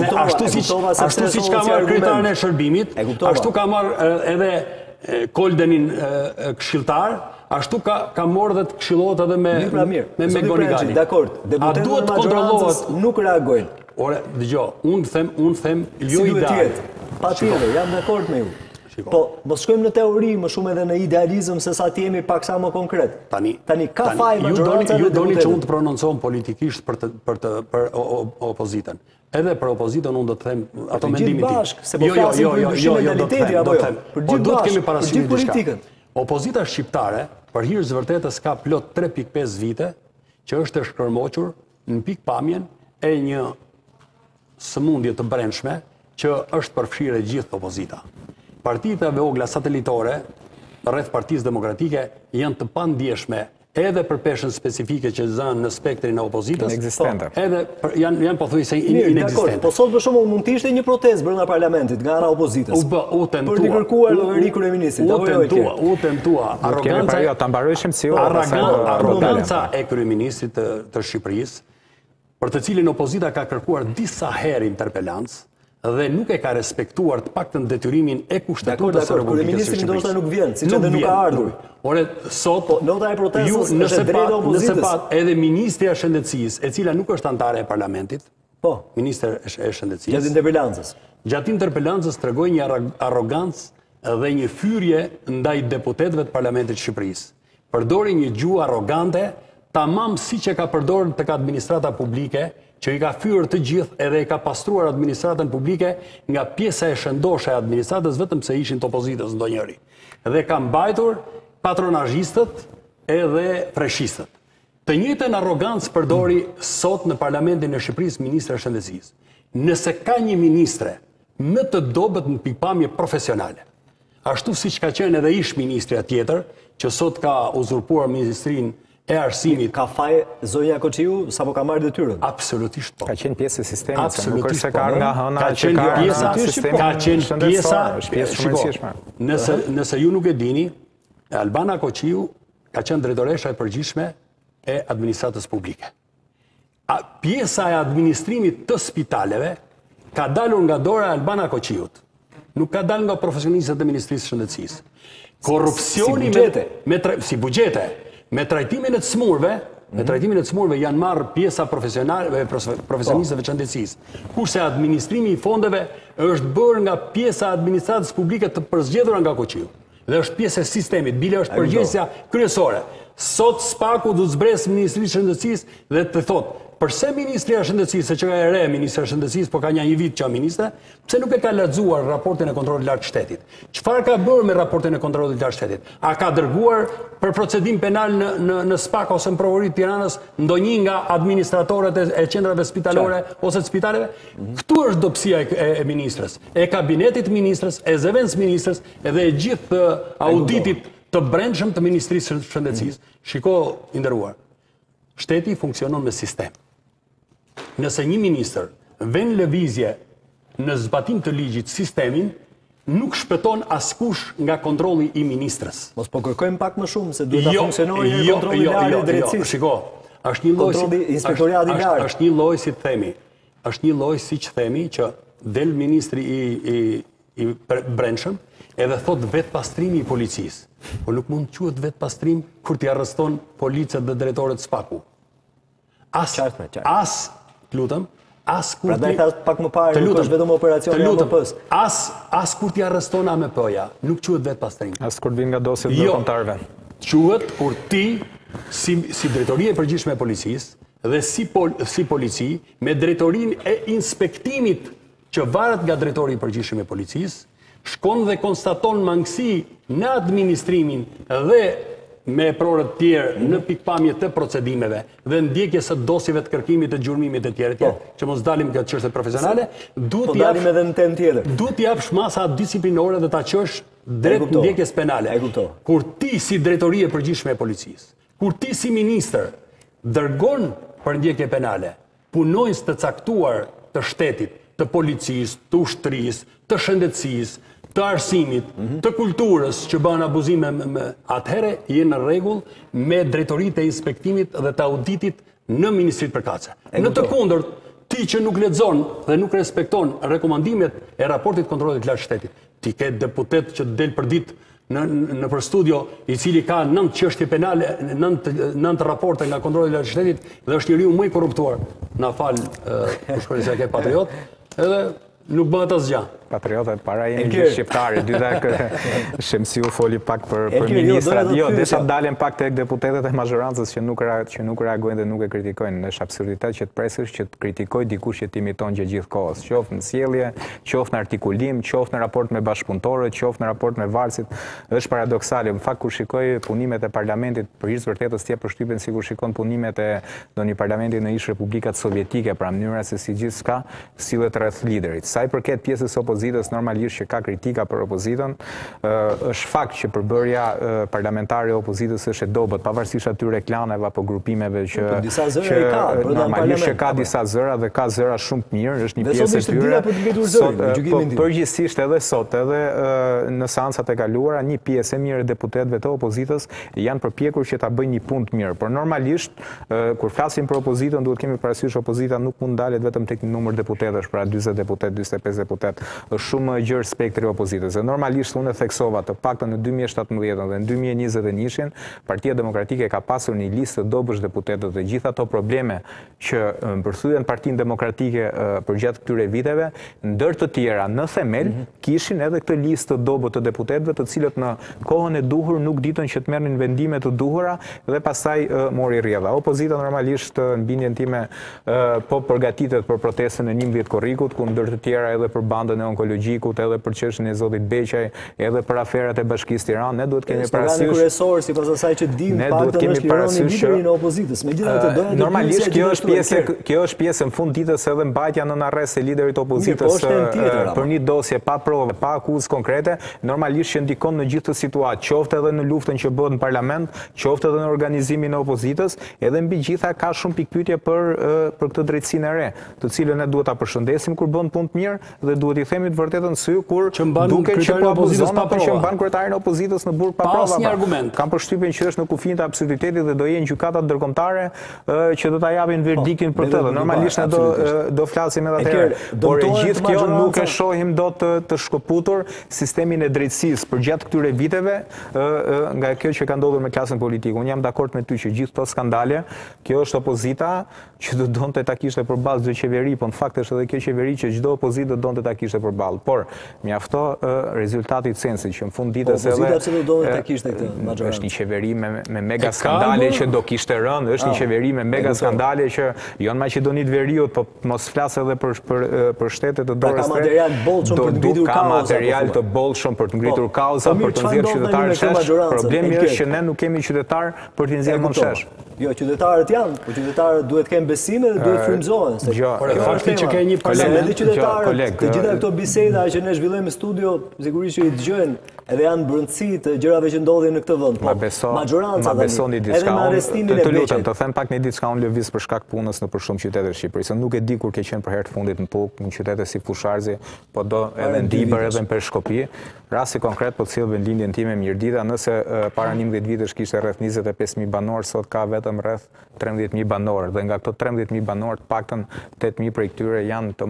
Ashtu si që ka marrë kryetarin e shërbimit, ashtu ka marrë edhe Koldenin këshilltar, ashtu ka marrë dhe të këshillohet edhe me Gonigali. A duhet majorancës nuk reagojnë? Ore, dëgjo, unë them jo ideal. Patjetër, jam dakord me ju. Po, mos shkojmë në teori më shumë edhe në idealizëm se sa t'jemi paksa më konkret. Tani, ka faj majoranca dhe ju doni që unë të prononcon politikisht për opozitën. Edhe për opozitën unë do të them ato mendimin tim. Për gjithë bashkë, se po flasim për ndryshimin e realiteti apo jo. Për gjithë bashkë, për gjithë politikën. Opozita shqiptare, për hir të vërtetës, ka plot 3.5 vite që është e shkërmoqur në pikpamjen e një sëmundje të brendshme që është përfshirë gjithë opozita. Partitë e vogla satelitore, rreth Partisë Demokratike, janë të pandjeshme edhe për peshën specifike që zënë në spektrin e opozitës. Inexistente. Edhe janë pothuajse inexistente. Po sot për shembull mund të ishte një protestë brenda parlamentit nga ana opozitës. Për të kërkuar llogari kryeministit. U tentua. Arroganca e kryeministit të Shqipërisë, për të cilin opozita ka kërkuar disa herë interpelancë, dhe nuk e ka respektuar të paktën detyrimin e Kushtetutës së Republikës së Shqipërisë. Kryeministri ndoshta nuk vjen, siç edhe nuk ka ardhur. Ore, sot nota e protestës është drejt opozitës. Nëse pat edhe ministri e Shëndetësisë, e cila nuk është antare e parlamentit, ministër e Shëndetësisë. Gjatë interpelancës tregoi një arrogancë dhe një fyrje ndaj deputetëve të parlamentit të Shqipërisë. Përdori një gjuhë arrogante, tamam siç e ka përdorur tek administrata publike, që i ka fyrë të gjithë edhe i ka pastruar administratën publike nga pjesa e shëndoshe e administratës vetëm se ishin të opozitës ndonjëri. Dhe ka mbajtur patronazhistët edhe freshistët. Të njëjtën arrogancë përdori sot në parlamentin e Shqipërisë ministri i Shëndetësisë. Nëse ka një ministre më të dobët në pikpamje profesionale, ashtu siç ka qenë edhe ish ministri tjetër, që sot ka uzurpuar ministrinë e arsimit. Ka faj zonja Koqiu sapo ka marrë detyrën? Absolutisht po. Ka qenë pjesë e sistemit, nuk është Absolutisht se ka nga hëna që ka qenë pjesa, shiko, nëse ju nuk e dini, Albana Koqiu ka qenë drejtoresha e përgjithshme e administratës publike. Pjesa e administrimit të spitaleve ka dalur nga dora e Albana Koqiut. Nuk ka dalur nga profesionistët e Ministrisë së Shëndetësisë. Korrupsioni si bugjete, me trajtimin e të smurve, janë marrë pjesa profesionistëve të shëndetësisë. Kurse administrimi i fondeve është bërë nga pjesa administratës publike të përzgjedhura nga Koqiu. Dhe është pjesë e sistemit, bile është përgjegjësia kryesore. Sot SPAK-u du të zbresë Ministrisë së Shëndetësisë dhe të thotë, përse Ministria e Shëndetësisë, se që ka e re Ministria e Shëndetësisë, po ka një vit që a ministre, pse nuk e ka lexuar raportin e kontrollit lartë shtetit? Çfarë ka bërë me raportin e kontrollit lartë shtetit? A ka dërguar për procedim penal në SPAK ose në Prokurorit Tiranës ndonjë nga administratorët e qendrave spitalore ose të spitaleve? Këtu është dobësia e ministrës, e kabinetit ministrës, e zëvendës ministrës, edhe e gjithë auditit të brendshëm të Ministrisë së Shëndetësisë. Shiko, i nderuar, shteti funksionon me sistem. Nëse një ministër vën lëvizje në zbatim të ligjit sistemin, nuk shpëton askush nga kontrolli i ministrës. Mos po kërkojmë pak më shumë, se duhet ta funksionojë një kontroll i lartë i drejtësisë. Shiko, është një lloj kontrolli inspektoriati i lartë. Është një lloj si themi, është një lloj siç themi që del ministri i brendshëm edhe thot vetë pastrimi i policisë. Po nuk mund të quhet vetë pastrim kur t'i arreston policët dhe drejtorët SPAK-u. As kur pak më parë nuk është vetëm operacioni i AMP-s. As kur t'i arreston AMP-ja, nuk quhet vetë pastrim. As kur vin nga dosjet e ndërkombëtarëve. Quhet kur ti si drejtoria e përgjithshme e policisë dhe si polici me drejtorinë e inspektimit që varet nga drejtori i përgjithshëm i policisë, shkon dhe konstaton mangësi në administrimin dhe me prorët tjerë në pikpamje të procedimeve dhe ndjekje së dosjeve të kërkimit të gjurmimit e tjerë, që mos dalim nga çështjet profesionale, duhet t'i japsh masa disiplinore dhe ta qësh drejt ndjekjes penale. Kur ti si drejtori e përgjithshme e policisë, kur ti si ministër dërgon për ndjekje penale punonjës të caktuar të shtetit, të policisë, të ushtrisë, të shëndetësisë, të arsimit, të kulturës që bën abuzime, atëherë jenë në rregull me drejtoritë e inspektimit dhe të auditit në ministritë përkatëse. Në të kundërt, ti që nuk lexon dhe nuk respekton rekomandimet e raportit kontrollit lartë shtetit, ti ke deputet që del për ditë në për studio i cili ka 9 çështje penale, 9 raporte nga kontrolli lartë shtetit dhe është njeriu më i korruptuar. Na fal, kur shkruaj se ke patriot, edhe nuk bëhet asgjë. Patriotët para jemi gjithë shqiptarë, dyta Shemsiu foli pak për ministrat, jo, desha dalën pak tek deputetët e mazhorancës që nuk reagojnë dhe nuk e kritikojnë. Është absurditet që të presësh që të kritikoj dikush që t'imiton gjithë kohës, qoftë në sjellje, qoftë në artikulim, qoftë në raport me bashkëpunëtorët, qoftë në raport me varësit. Është paradoksale. Në fakt kur shikoj punimet e parlamentit, për hir të vërtetës t'jep përshtypjen sikur shikon punimet e ndonjë parlamenti në ish republikat sovjetike, pra mënyra se si gjithçka sillet rreth liderit. Sa i përket pjesës opozitës, normalisht që ka kritika për opozitën, është fakt që përbërja parlamentare e opozitës është e dobët, pavarësisht atyre klaneve apo grupimeve që normalisht që ka disa zëra dhe ka zëra shumë të mirë, është një pjesë e tyre. Përgjithsisht edhe sot, edhe në seancat e kaluara, një pjesë e mirë e deputetëve të opozitës janë përpjekur që ta bëjnë një punë të mirë. Por normalisht kur flasim për opozitën, duhet kemi parasysh opozita nuk mund ndalet vetëm tek një numër deputetësh, pra 40 deputet, 45 deputet, është shumë gjerë spektri opozitës. Dhe normalisht unë e theksova të paktën në 2017 dhe në 2021, Partia Demokratike ka pasur një listë të dobësh deputetët dhe gjitha ato probleme që përthyen Partinë Demokratike përgjatë këtyre viteve, ndër të tjera në themel kishin edhe këtë listë të dobët të deputetëve, të cilët në kohën e duhur nuk ditën që të merrnin vendime të duhura dhe pastaj mori rrjedha. Opozita normalisht në bindjen time po përgatitet për protestën e 11 korrikut, ku ndër të tjera edhe për bandën e onkologjikut, edhe për çështjen e zotit Beqaj, edhe për aferat e Bashkisë Tiranë, ne duhet kemi parasysh kryesor sipas asaj që dim paktën është lironi liderin e opozitës. Megjithatë do të normalisht kjo është pjesë në fund ditës edhe mbajtja në arrest e liderit të opozitës për një dosje pa provë, pa akuzë konkrete, normalisht që ndikon në gjithë situatë, qoftë edhe në luftën që bëhet në parlament, qoftë edhe në organizimin e opozitës, edhe mbi gjitha ka shumë pikpyetje për këtë drejtësinë e re, të cilën ne duhet ta përshëndesim kur bën punë të mirë dhe duhet i themi kemi të vërtetën sy kur duke që po abuzon apo që mban kryetarin e opozitës në burg pa prova. Pas një argument. Kam përshtypjen që është në kufinë të absurditetit dhe do jenë gjykatat ndërkombëtare që do ta japin verdiktin për të. Normalisht ne do flasim edhe atëherë. Por gjithë kjo nuk e shohim dot të shkëputur sistemin e drejtësisë përgjatë këtyre viteve nga kjo që ka ndodhur me klasën politike. Unë jam dakord me ty që gjithë këto skandale, kjo është opozita që do donte ta kishte përballë çdo qeveri, po në fakt është edhe kjo qeveri që çdo opozitë do donte ta kishte përballë. Por mjafto rezultati i censit që në fund ditës edhe opozita pse do donte ta kishte këtë majorancë. Është një qeveri me mega skandale që do kishte rënë, është një qeveri me mega skandale që jo në Maqedoninë Veriut, po mos flas edhe për shtetet të dorës së ka material të bollshëm për të ngritur kauza, për të nxjerrë qytetarë shesh. Problemi është që ne nuk kemi qytetar për të nxjerrë më shesh. Jo, qytetarët janë, po qytetarët duhet kenë besim dhe duhet frymëzohen. Por fakti që ka një parlament, qytetarët, të gjitha këto biseda që ne zhvillojmë në studio, sigurisht që i dëgjojnë edhe janë brëndësi të gjërave që ndodhin në këtë vend. Ma besoni diçka. Të lutem, të them pak një diçka, unë lëviz për shkak punës në për shumë qytete të Shqipërisë. Nuk e di kur ke qenë për herë të fundit në Puk, në qytete si Fusharzi, po do edhe në Dibër, edhe në Peshkopi. Rasti konkret po cilë vendlindjen time Mirdita, nëse para 11 vitesh kishte rreth 25.000 banor, sot ka vetëm rreth 13.000 banor, dhe nga këto 13.000 banor, të paktën 8.000 prej këtyre janë të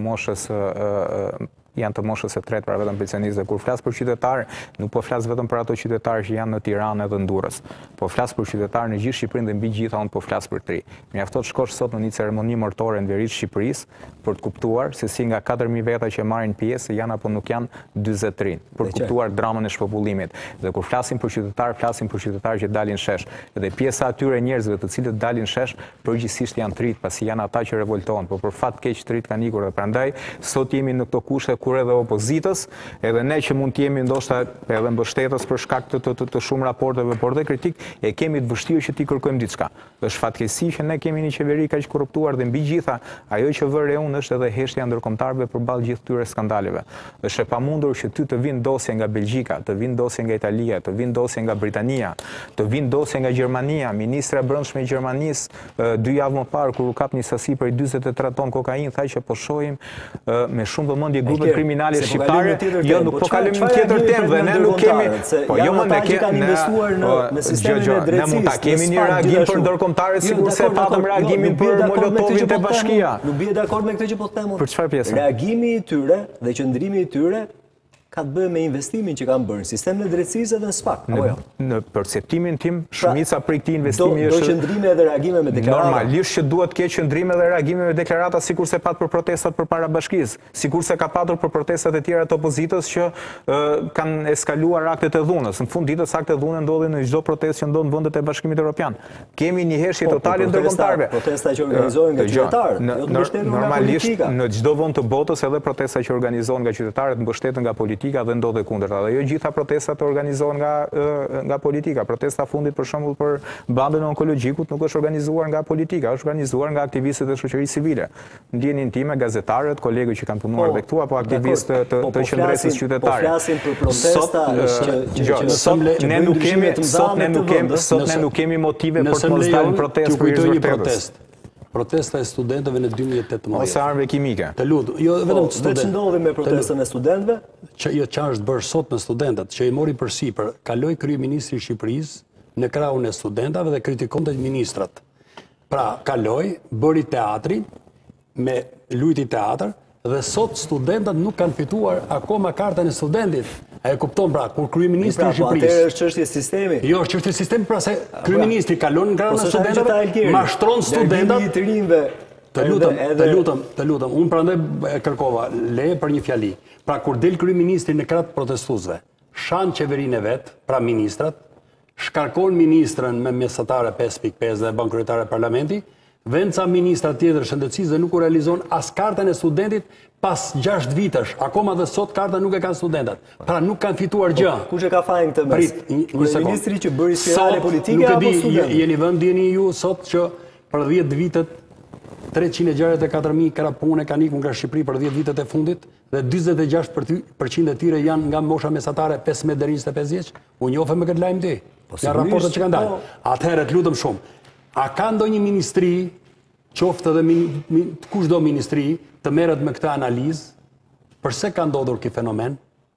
moshës e tretë, pra vetëm pensionistë. Kur flas për qytetarë, nuk po flas vetëm për ato qytetarë që janë në Tiranë edhe në Durrës. Po flas për qytetarë në gjithë Shqipërinë dhe mbi gjitha unë po flas për 3. Mjafton të shkosh sot në një ceremoni mortore në veritë Shqipërisë për të kuptuar se si nga 4.000 veta që marrin pjesë janë apo nuk janë 43, për të kuptuar dramën e shpopullimit. Dhe kur flasim për qytetarë që dalin shesh. Dhe pjesa atyre njerëzve të cilët dalin shesh përgjithsisht janë trit, pasi janë ata që revoltohen, por për fat keq trit kanë ikur dhe prandaj sot jemi në këto kushte kur edhe opozitës, edhe ne që mund të jemi ndoshta edhe mbështetës për shkak të shumë raporteve, por dhe kritik, e kemi të vështirë që t'i kërkojmë diçka. Është fatkeqësi që ne kemi një qeveri kaq korruptuar dhe mbi gjitha ajo që vëre unë është edhe heshtja ndërkombëtarëve përballë gjithë këtyre skandaleve. Është e pamundur që ty të vinë dosje nga Belgjika, të vinë dosje nga Italia, të vinë dosje nga Britania, të vinë dosje nga Gjermania. Ministra e Brendshme e Gjermanisë 2 javë më parë kur u kap një sasi për 43 ton kokainë, tha që po shohim me shumë vëmendje grupet kriminale shqiptare. Jo, nuk po kalojmë në tjetër temë dhe ne nuk kemi. Po jo më ne kemi investuar në sistemin e drejtësisë. Ne mund ta kemi një reagim për ndërkombëtarët sigurisht patëm reagimin për Molotovin te Bashkia. Nuk bie dakord me këtë që po them. Për çfarë pjesë? Reagimi i tyre dhe qëndrimi i tyre ka të bëjë me investimin që kanë bërë në sistemin e drejtësisë edhe në SPAK, apo jo? Në perceptimin tim, shumica prej këtij investimi është do qëndrime edhe reagime me deklarata. Normalisht që duhet të ketë qëndrime dhe reagime me deklarata, sikurse pat për protestat përpara bashkisë, sikurse ka patur për protestat e tjera të opozitës që kanë eskaluar aktet e dhunës. Në fund ditës aktet e dhunës ndodhin në çdo protestë që ndodh në vendet e Bashkimit Evropian. Kemi një heshtje totale ndërkombëtarëve. Protesta që organizohen nga qytetarët, jo të mbështetur nga politika. Në çdo vend të botës edhe protesta që organizohen nga qytetarët mbështeten nga politika dhe ndodhe kundërta. Dhe jo gjitha protestat organizohen nga politika. Protesta fundit për shembull për bandën e onkologjikut nuk është organizuar nga politika, është organizuar nga aktivistët e shoqërisë civile. Ndjenin time gazetarët, kolegët që kanë punuar dhe këtu apo aktivistë të qendresës qytetare. Po flasin për protesta sot ne nuk kemi motive për të mos dalë protestë për vërtetës. Protesta e studentëve në 2018. Ose armëve kimike. Të lutem, jo vetëm studentëve. Veç ndodhi me protestën e studentëve? Që është bërë sot me studentët, që i mori përsipër, kaloi kryeministri i Shqipërisë në krahun e studentëve dhe kritikonte ministrat. Pra, kaloi, bëri teatri me lujti teatr dhe sot studentët nuk kanë fituar akoma kartën e studentit. A e kupton pra, kur kryeministri i Shqipërisë. Atëherë është çështje sistemi. Jo, është çështje sistemi, pra se kryeministri kalon në krahun e studentëve, mashtron studentët. Të lutem, unë prandaj e kërkova leje për një fjali. Pra kur del kryeministri në krah të protestuesve, shan qeverinë e vet, pra ministrat, shkarkon ministrën me mesatare 5.5 dhe bën kryetare parlamenti, vend ca ministra tjetër shëndetësisë dhe nuk u realizon as kartën e studentit pas 6 vitesh. Akoma dhe sot karta nuk e kanë studentët. Pra nuk kanë fituar gjë. Kush e ka fajin këtë mes? Kryeministri që bëri spirale politike apo studentët? Jeni vend djeni ju sot që për 10 vitet 364.000 krapune kanë ikur nga Shqipëri për 10 vitet e fundit dhe 46% e tyre janë nga mosha mesatare 15 deri 25 vjeç. U njohëm me këtë lajm ti. Nga raportet që kanë dalë. Atëherë të lutem shumë. A ka ndonjë ministri, qoftë edhe kushdo ministri, të merret me këtë analizë Përse ka ndodhur ky fenomen?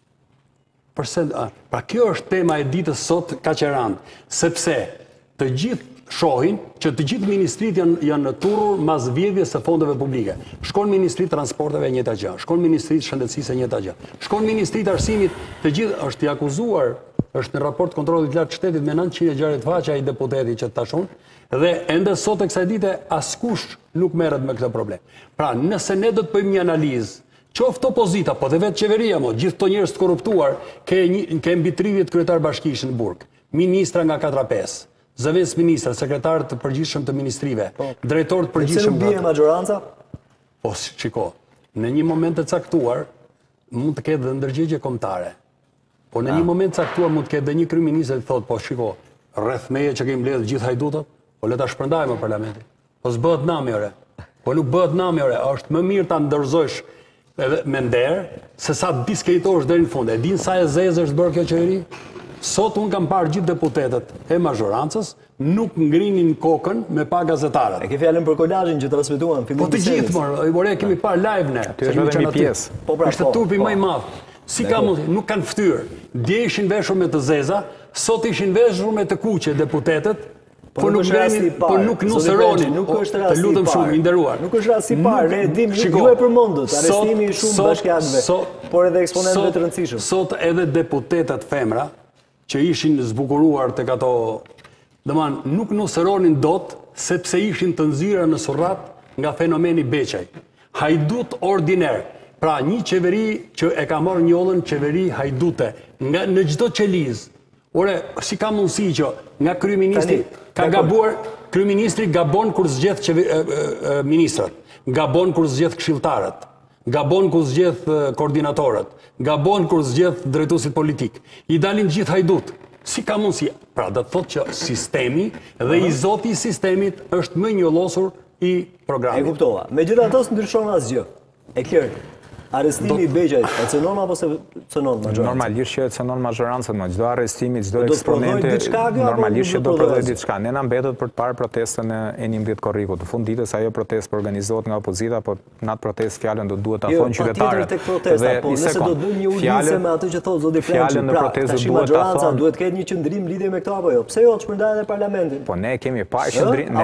Pra kjo është tema e ditës sot ka që randë, sepse të gjithë shohin që të gjithë ministrit janë në turur mas vjedhjes së fondeve publike. Shkon ministrit transporteve e njëjta gjë, shkon ministrit shëndetësisë e njëjta gjë, shkon ministrit arsimit, të gjithë është i akuzuar, është në raport kontrollit lartë shtetit me 960 faqe ai deputeti që tashun, dhe ende sot e kësaj dite askush nuk merret me këtë problem. Pra, nëse ne do të bëjmë një analizë, qoftë opozita, po dhe vetë qeveria, gjithë këto njerëz të korruptuar, ke mbi 30 kryetar bashkish në burg, ministra nga 4-5, zëvendës ministra, sekretarët të përgjithshëm të ministrive, drejtorët të përgjithshëm. Pse nuk bie majoranca? Po, shiko, në një moment të caktuar mund të ketë dhe ndërgjegje kombëtare. Po në një moment të caktuar mund të ketë dhe një kryeminist që thotë, po shiko, rreth meje që kemi mbledhur gjithë hajdutët, po le ta shpërndajmë në parlamentin. Po s'bëhet nami ore. Po nuk bëhet nami ore, është më mirë ta ndërzosh edhe me nder, se sa diskreditosh deri në fund. E din sa e zezë është bërë kjo qeveri? Sot unë kam parë gjithë deputetet e mazhorancës nuk ngrinin kokën me pa gazetarët. E ke fjalën për kolazhin që transmetuan fillim. Po të gjithë more, kemi parë live ne. Ty është vetëm një pjesë. Ishte turpi më i madh. Si ka mund, nuk kanë ftyrë. Dje ishin veshur me të zeza, sot ishin veshur me të kuqe deputetet. Po nuk ngrinin, po nuk nusëronin. Nuk është rasti i parë. Të lutem shumë, i nderuar. Nuk është rasti i parë. Ne dim ju e përmendët, arrestimi i shumë bashkiakëve, por edhe eksponentëve të rëndësishëm. Sot edhe deputetet femra që ishin zbukuruar tek ato, domethënë nuk nusëronin dot sepse ishin të nxirra në surrat nga fenomeni Beqaj. Hajdut ordiner. Pra një qeveri që e ka marrë njollën qeveri hajdute nga në çdo qeliz. Ore, si ka mundësi që nga kryeministri ka gabuar, kryeministri gabon kur zgjedh ministrat, gabon kur zgjedh këshilltarët, gabon kur zgjedh koordinatorët, gabon kur zgjedh drejtuesit politik. I dalin gjithë hajdut. Si ka mundësi? Pra do të thotë që sistemi dhe i zoti i sistemit është më njollosur i programit. E kuptova. Megjithatë s'ndryshon asgjë. E qartë. Arrestimi i Beqajt, e cënon apo se cënon mazhorancën? Normalisht që e cënon mazhorancën, më çdo arrestimi, çdo eksponente, normalisht që do prodhoj diçka. Ne na mbetet për të parë protestën e 11 korrikut. Në fund ditës ajo protestë organizohet nga opozita, po në atë protestë fjalën duhet ta thonë qytetarët. Dhe po nëse do të bëjmë një udhëheqje me atë që thotë zoti Frençi, pra tash mazhoranca duhet të ketë një qendrim lidhje me këtë apo jo? Pse jo të shpërndajë edhe parlamentin? Po ne kemi parë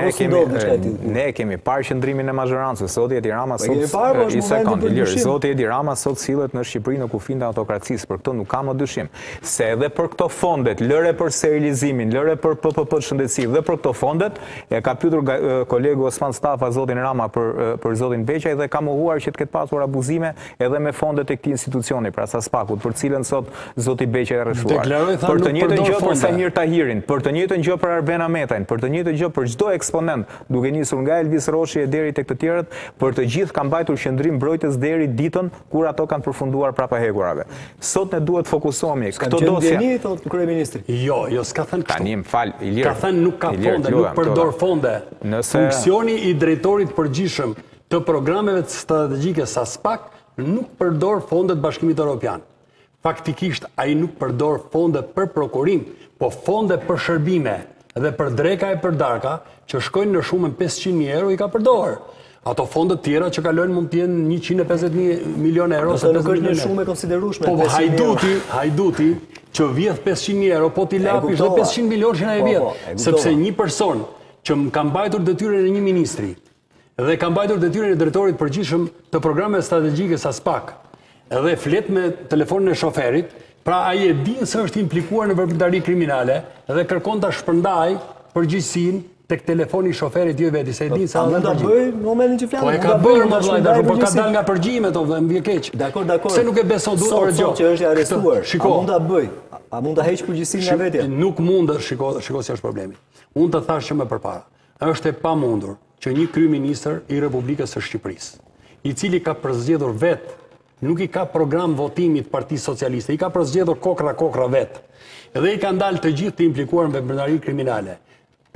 qendrimin e mazhorancës. Zoti Edi Rama sot Edi Rama sot sillet në Shqipëri në kufin të autokracisë, për këtë nuk ka më dyshim. Se edhe për këto fondet, lëre për sterilizimin, lëre për PPP shëndetësi dhe për këto fondet, e ka pyetur kolegu Osman Stafa zotin Rama për zotin Beqaj dhe ka mohuar që të ketë pasur abuzime edhe me fondet e këtij institucioni, pra Saspakut, për cilën sot zoti Beqaj rrethuar. Për të njëjtën gjë për Samir Tahirin, për të njëjtën gjë për Arben Ametajn, për të njëjtën gjë për çdo eksponent, duke nisur nga Elvis Roshi deri tek të tjerët, për të gjithë ka mbajtur qendrim mbrojtës deri ditën kur ato kanë përfunduar prapa hekurave. Sot ne duhet fokusohemi këto dosje. S'ka thot kryeministri. Jo, s'ka thënë kështu. Tani më fal, Ilir. Ka thënë nuk ka fonde, nuk përdor fonde. Funksioni i drejtorit përgjithshëm të programeve strategjike Saspak nuk përdor fondet Bashkimit Evropian. Faktikisht ai nuk përdor fonde për prokurim, po fonde për shërbime dhe për dreka e për darka që shkojnë në shumën 500.000 euro i ka përdor. Ato fondet tjera që kalojnë mund të jenë 150 milion euro. Ose nuk është një shumë e konsiderueshme. Po hajduti që vjedh 500.000 euro, po t'i lapish dhe 500 milion që na e vjedh. Sepse një person që ka mbajtur detyrën e një ministri dhe ka mbajtur detyrën e drejtorit përgjithshëm të programeve strategjike Saspak dhe flet me telefonin e shoferit, pra ai e din se është implikuar në veprimtari kriminale dhe kërkon ta shpërndajë përgjegjësinë tek telefoni i shoferit jo vetë, se e din sa mund ta bëj në momentin që flas. Po e ka bërë më vllai, por ka dalë nga përgjimet, më vjen keq. Dakor. Pse nuk e beson duar gjë? Që është i arrestuar. A mund ta bëj? A mund ta heq përgjegjësinë nga vetja? Nuk mund, shiko si është problemi. Unë të thash që më përpara. Është e pamundur që një kryeministër i Republikës së Shqipërisë, i cili ka përzgjedhur vetë, nuk i ka program votimit Partisë Socialiste, i ka përzgjedhur kokra vet. Dhe i ka ndalë të gjithë të implikuar në veprimtari kriminale.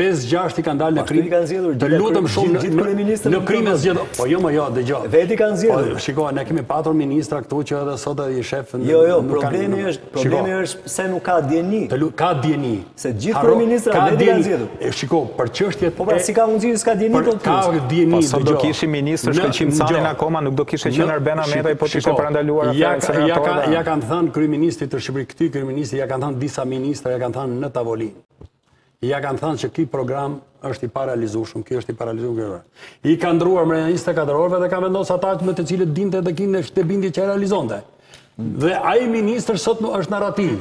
5-6 i kanë dalë në krim. Të lutem shumë në krime zgjedhur. Po jo, dëgjoj. Veti kanë zgjedhur. Shikoj, ne kemi patur ministra këtu që edhe sot i shef. Jo, problemi është se nuk ka dieni. Ka dieni. Se gjithë kryeministrat veti kanë zgjedhur. Shikoj, për çështjet. Po pra si ka mundësi s'ka dieni do të thotë. Ka dieni. Po sot do kishim ministër Shkëlqimcanin akoma, nuk do kishte qenë Arben Ahmetaj, po ishte parandaluar afera senatorëve. Ja kanë thënë kryeministri të Shqipërisë, këtij kryeministri ja kanë thënë disa ministra, ja kanë thënë në tavolinë. Ja kanë thënë që ky program është i parealizueshëm, ky është i parealizuar. I ka ndruar më 24 orëve dhe ka vendosur ata me të cilët dinte të kinë të bindje që realizonte. Dhe ai ministër sot është narrativ.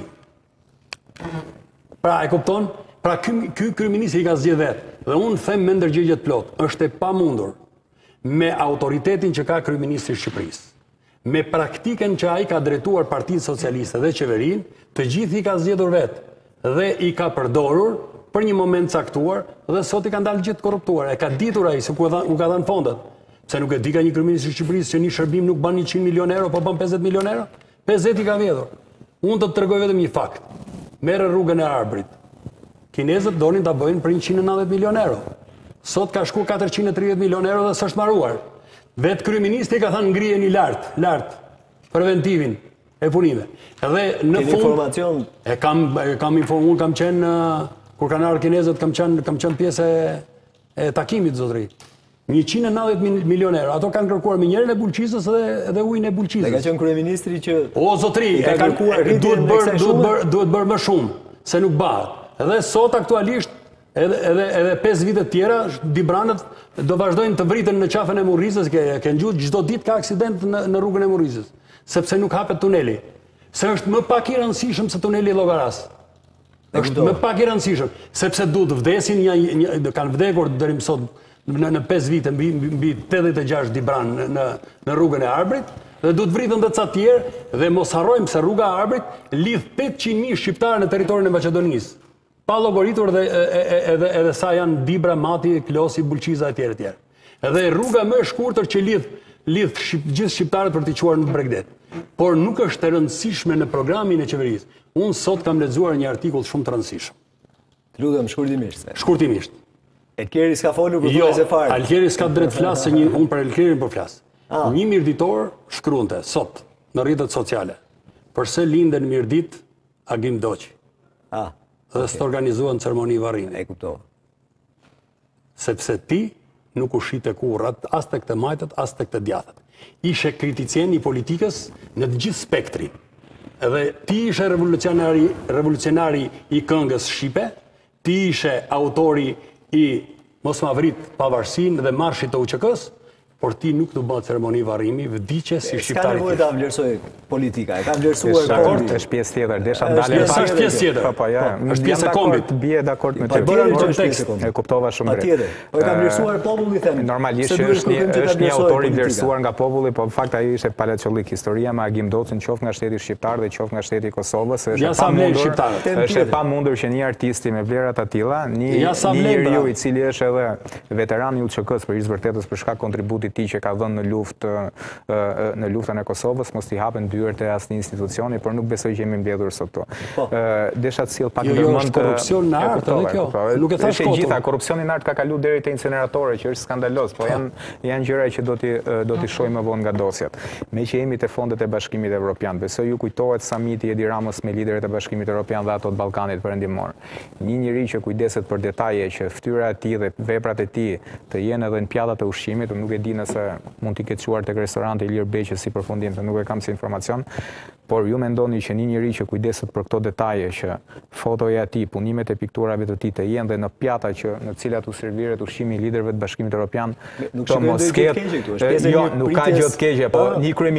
Pra e kupton? Pra ky kryeministri i ka zgjedhur vet. Dhe unë them me ndërgjegje të plot, është e pamundur me autoritetin që ka kryeministri i Shqipërisë, me praktikën që ai ka drejtuar Partinë Socialiste dhe qeverinë, të gjithë i ka zgjedhur vet dhe i ka përdorur për një moment caktuar dhe sot i kanë dalë gjithë korruptuar. E ka ditur ai se u ka dhënë fondet. Pse nuk e di ka një kryeminist i Shqipërisë që një shërbim nuk bën 100 milion euro, po bën 50 milion euro? 50 i ka vjedhur. Unë do të tregoj vetëm një fakt. Merë rrugën e Arbrit. Kinezët donin ta bëjnë për 190 milion euro. Sot ka shkuar 430 milion euro dhe s'është marruar. Vetë kryeministri ka thënë ngriheni lart preventivin e punime. Edhe në fund e kam informuar, kam qenë kur kanë ardhur kinezët, kam qenë pjesë e takimit zotëri. 190 milion euro. Ato kanë kërkuar minjerën e Bulqizës dhe ujin e Bulqizës. Dhe ka qenë kryeministri që o zotëri, e kanë kërkuar duhet bërë më shumë, se nuk bëhet. Dhe sot aktualisht edhe 5 vite tjera dibranët do vazhdojnë të vriten në qafën e Murrizës, ke ngjuar çdo ditë ka aksident në rrugën e Murrizës, sepse nuk hapet tuneli. Se është më pak i rëndësishëm se tuneli i Llogaras. Është më pak i rëndësishëm, sepse duhet vdesin kanë vdekur deri më sot në 5 vite mbi 86 dibran në rrugën e Arbrit dhe duhet vriten edhe ca tjerë dhe mos harrojmë se rruga e Arbrit lidh 800.000 shqiptarë në territorin e Maqedonisë. Pa llogaritur edhe sa janë Dibra, Mati, Klosi, Bulqiza etj etj. Edhe rruga më e shkurtër që lidh gjithë shqiptarët për të quar në Bregdet. Por nuk është e rëndësishme në programin e qeverisë. Unë sot kam lexuar një artikull shumë të rëndësishëm. Të lutem shkurtimisht. Shkurtimisht. Elkeri s'ka folur për punën e fare. Jo, Elkeri s'ka drejt flas se unë për Elkerin po flas. Një mirëditor shkruante sot në rrjetet sociale. Përse linden mirëdit Agim Doçi. Dhe s'të organizuan ceremoni varrimi. E kuptova. Sepse ti nuk u shite kurrat as tek të majtët, as tek të djathët. Ishe kriticien i politikës në të gjithë spektrin. Edhe ti ishe revolucionari i këngës shqipe, ti ishe autori i Mos ma vrit pavarësinë dhe marshit të UÇK-s, por ti nuk të bëhet ceremoni varrimi, vdiqe si shqiptari. S'ka nevojë ta vlerësoj politika, e ka vlerësuar kombit. Është pjesë tjetër, desha ndalen pak. Është pjesë tjetër. Po ja, është pjesë e kombit. Bie dakord me ty. E kuptova shumë drejt. Patjetër. Po e ka vlerësuar populli them. Normalisht që është një autor i vlerësuar nga populli, po në fakt ai ishte paleçollik. Historia me Agim Docin qoftë nga shteti shqiptar dhe qoftë nga shteti i Kosovës, është e pamundur që një artisti me vlera të tilla, një njeriu i cili është edhe veteran i UÇK-s për hir vërtetës për shkak kontributit ti që ka dhënë në luftën e Kosovës, mos t'i hapen dyert e asnjë institucioni, por nuk besoj që jemi mbledhur sot këtu. Desha të sill pak ndërmend. Është korrupsion në art edhe kjo. Nuk e thash kot. Gjitha korrupsioni në art ka kaluar deri te inceneratore, që është skandaloz, po janë gjëra që do t'i shohim më vonë nga dosjet. Me që jemi te fondet e Bashkimit Evropian, besoj ju kujtohet samiti Edi Ramës me liderët e Bashkimit Evropian dhe ato të Ballkanit Perëndimor. Një njeri që kujdeset për detaje që fytyra e tij dhe veprat e tij të jenë edhe në pjatat e ushqimit, nuk e di nëse mund t'i ketë quar tek restoranti Ilir Beqi si përfundim, se nuk e kam si informacion, por ju mendoni që një njeri që kujdeset për këto detaje, që fotoja e tij, punimet e pikturave të tij të jenë dhe në pjata që në të cilat u serviret ushqimi i liderëve të Bashkimit Evropian, to mos ketë. Jo, nuk ka gjë të keqe, po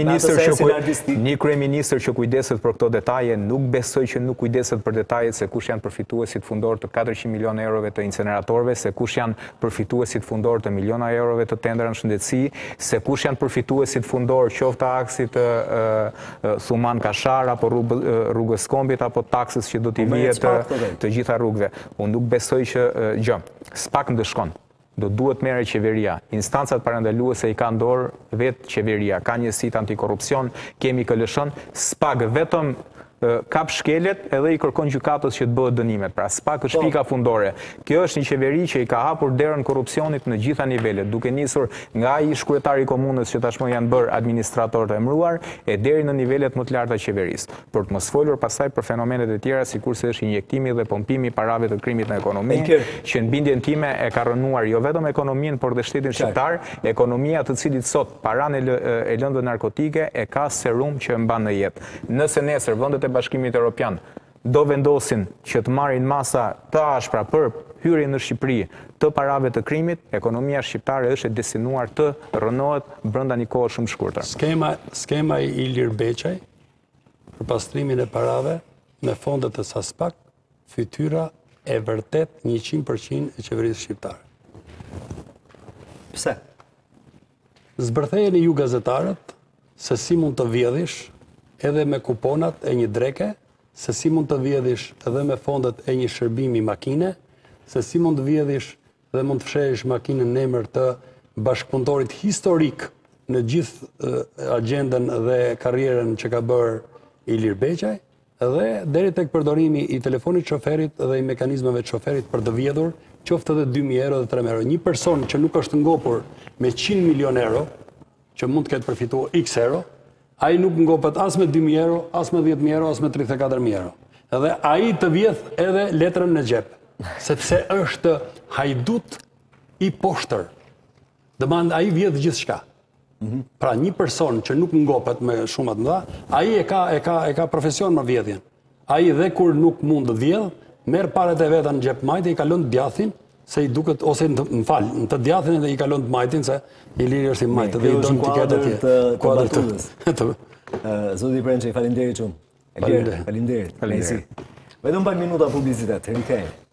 një kryeministër që kujdeset për këto detaje, nuk besoj që nuk kujdeset për detajet se kush janë përfituesit fundor të 400 milionë eurove të inceneratorëve, se kush janë përfituesit fundor të miliona eurove të tendera në shëndetësi, se kush janë përfituesit fundor qoftë aksit Thuman Kashar, apo rrugës Kombit, apo taksës që do t'i vihet të gjitha rrugëve. Unë nuk besoj që s'pak ndëshkon. Do duhet merret qeveria. Instancat parandaluese i ka dorë vetë qeveria. Ka njësitë antikorrupsion, kemi KLSH-n, s'pak vetëm kap shkelet edhe i kërkon gjykatës që të bëhet dënimet. Pra SPAK është pika fundore. Kjo është një qeveri që i ka hapur derën korrupsionit në gjitha nivelet, duke nisur nga ai ish kryetari i komunës që tashmë janë bërë administrator të emëruar e deri në nivelet më të larta të qeverisë. Për të mos folur pastaj për fenomenet e tjera sikurse është injektimi dhe pompimi i parave të krimit në ekonomi, që në bindjen time e ka rënuar jo vetëm ekonominë, por dhe shtetin shqiptar, ekonomia të cilit sot paranë e lëndëve narkotike e ka serum që mban në jetë. Nëse nesër vendet e Bashkimit Evropian do vendosin që të marrin masa të ashpra për hyrjen në Shqipëri të parave të krimit, ekonomia shqiptare është e destinuar të rënohet brenda një kohe shumë shkurtër. Skema i Ilir Beqaj për pastrimin e parave me fondet e SASPAK, fytyra e vërtet 100% e qeverisë shqiptare. Pse? Zbërthejeni ju gazetarët se si mund të vjedhish edhe me kuponat e një dreke, se si mund të vjedhish edhe me fondet e një shërbimi makine, se si mund të vjedhish dhe mund të fshehish makinën në emër të bashkëpunëtorit historik në gjithë agjendën dhe karrierën që ka bërë Ilir Beqaj, dhe deri tek përdorimi i telefonit shoferit dhe i mekanizmave të shoferit për të vjedhur, qoftë edhe 2.000 euro dhe 3.000 euro. Një person që nuk është ngopur me 100 milion euro, që mund të ketë përfituar X euro, ai nuk ngopet as me 2.000 euro, as me 10.000 euro, as me 34.000 euro. Edhe ai të vjedh edhe letrën në xhep, sepse është hajdut i poshtër. Dëmand ai vjedh gjithçka. Pra një person që nuk ngopet me shumë të mëdha, ai e ka profesion me vjedhjen. Ai dhe kur nuk mund të vjedh, merr parat e veta në xhep majtë, i kalon të djathin, se i duket ose në të djathin dhe i kalon të majtin se Iliri është i majtë dhe i don tiketë atje. Kuadër. Zoti Prençi, faleminderit shumë. Faleminderit. Vetëm pak minuta publicitet. Rikthehemi.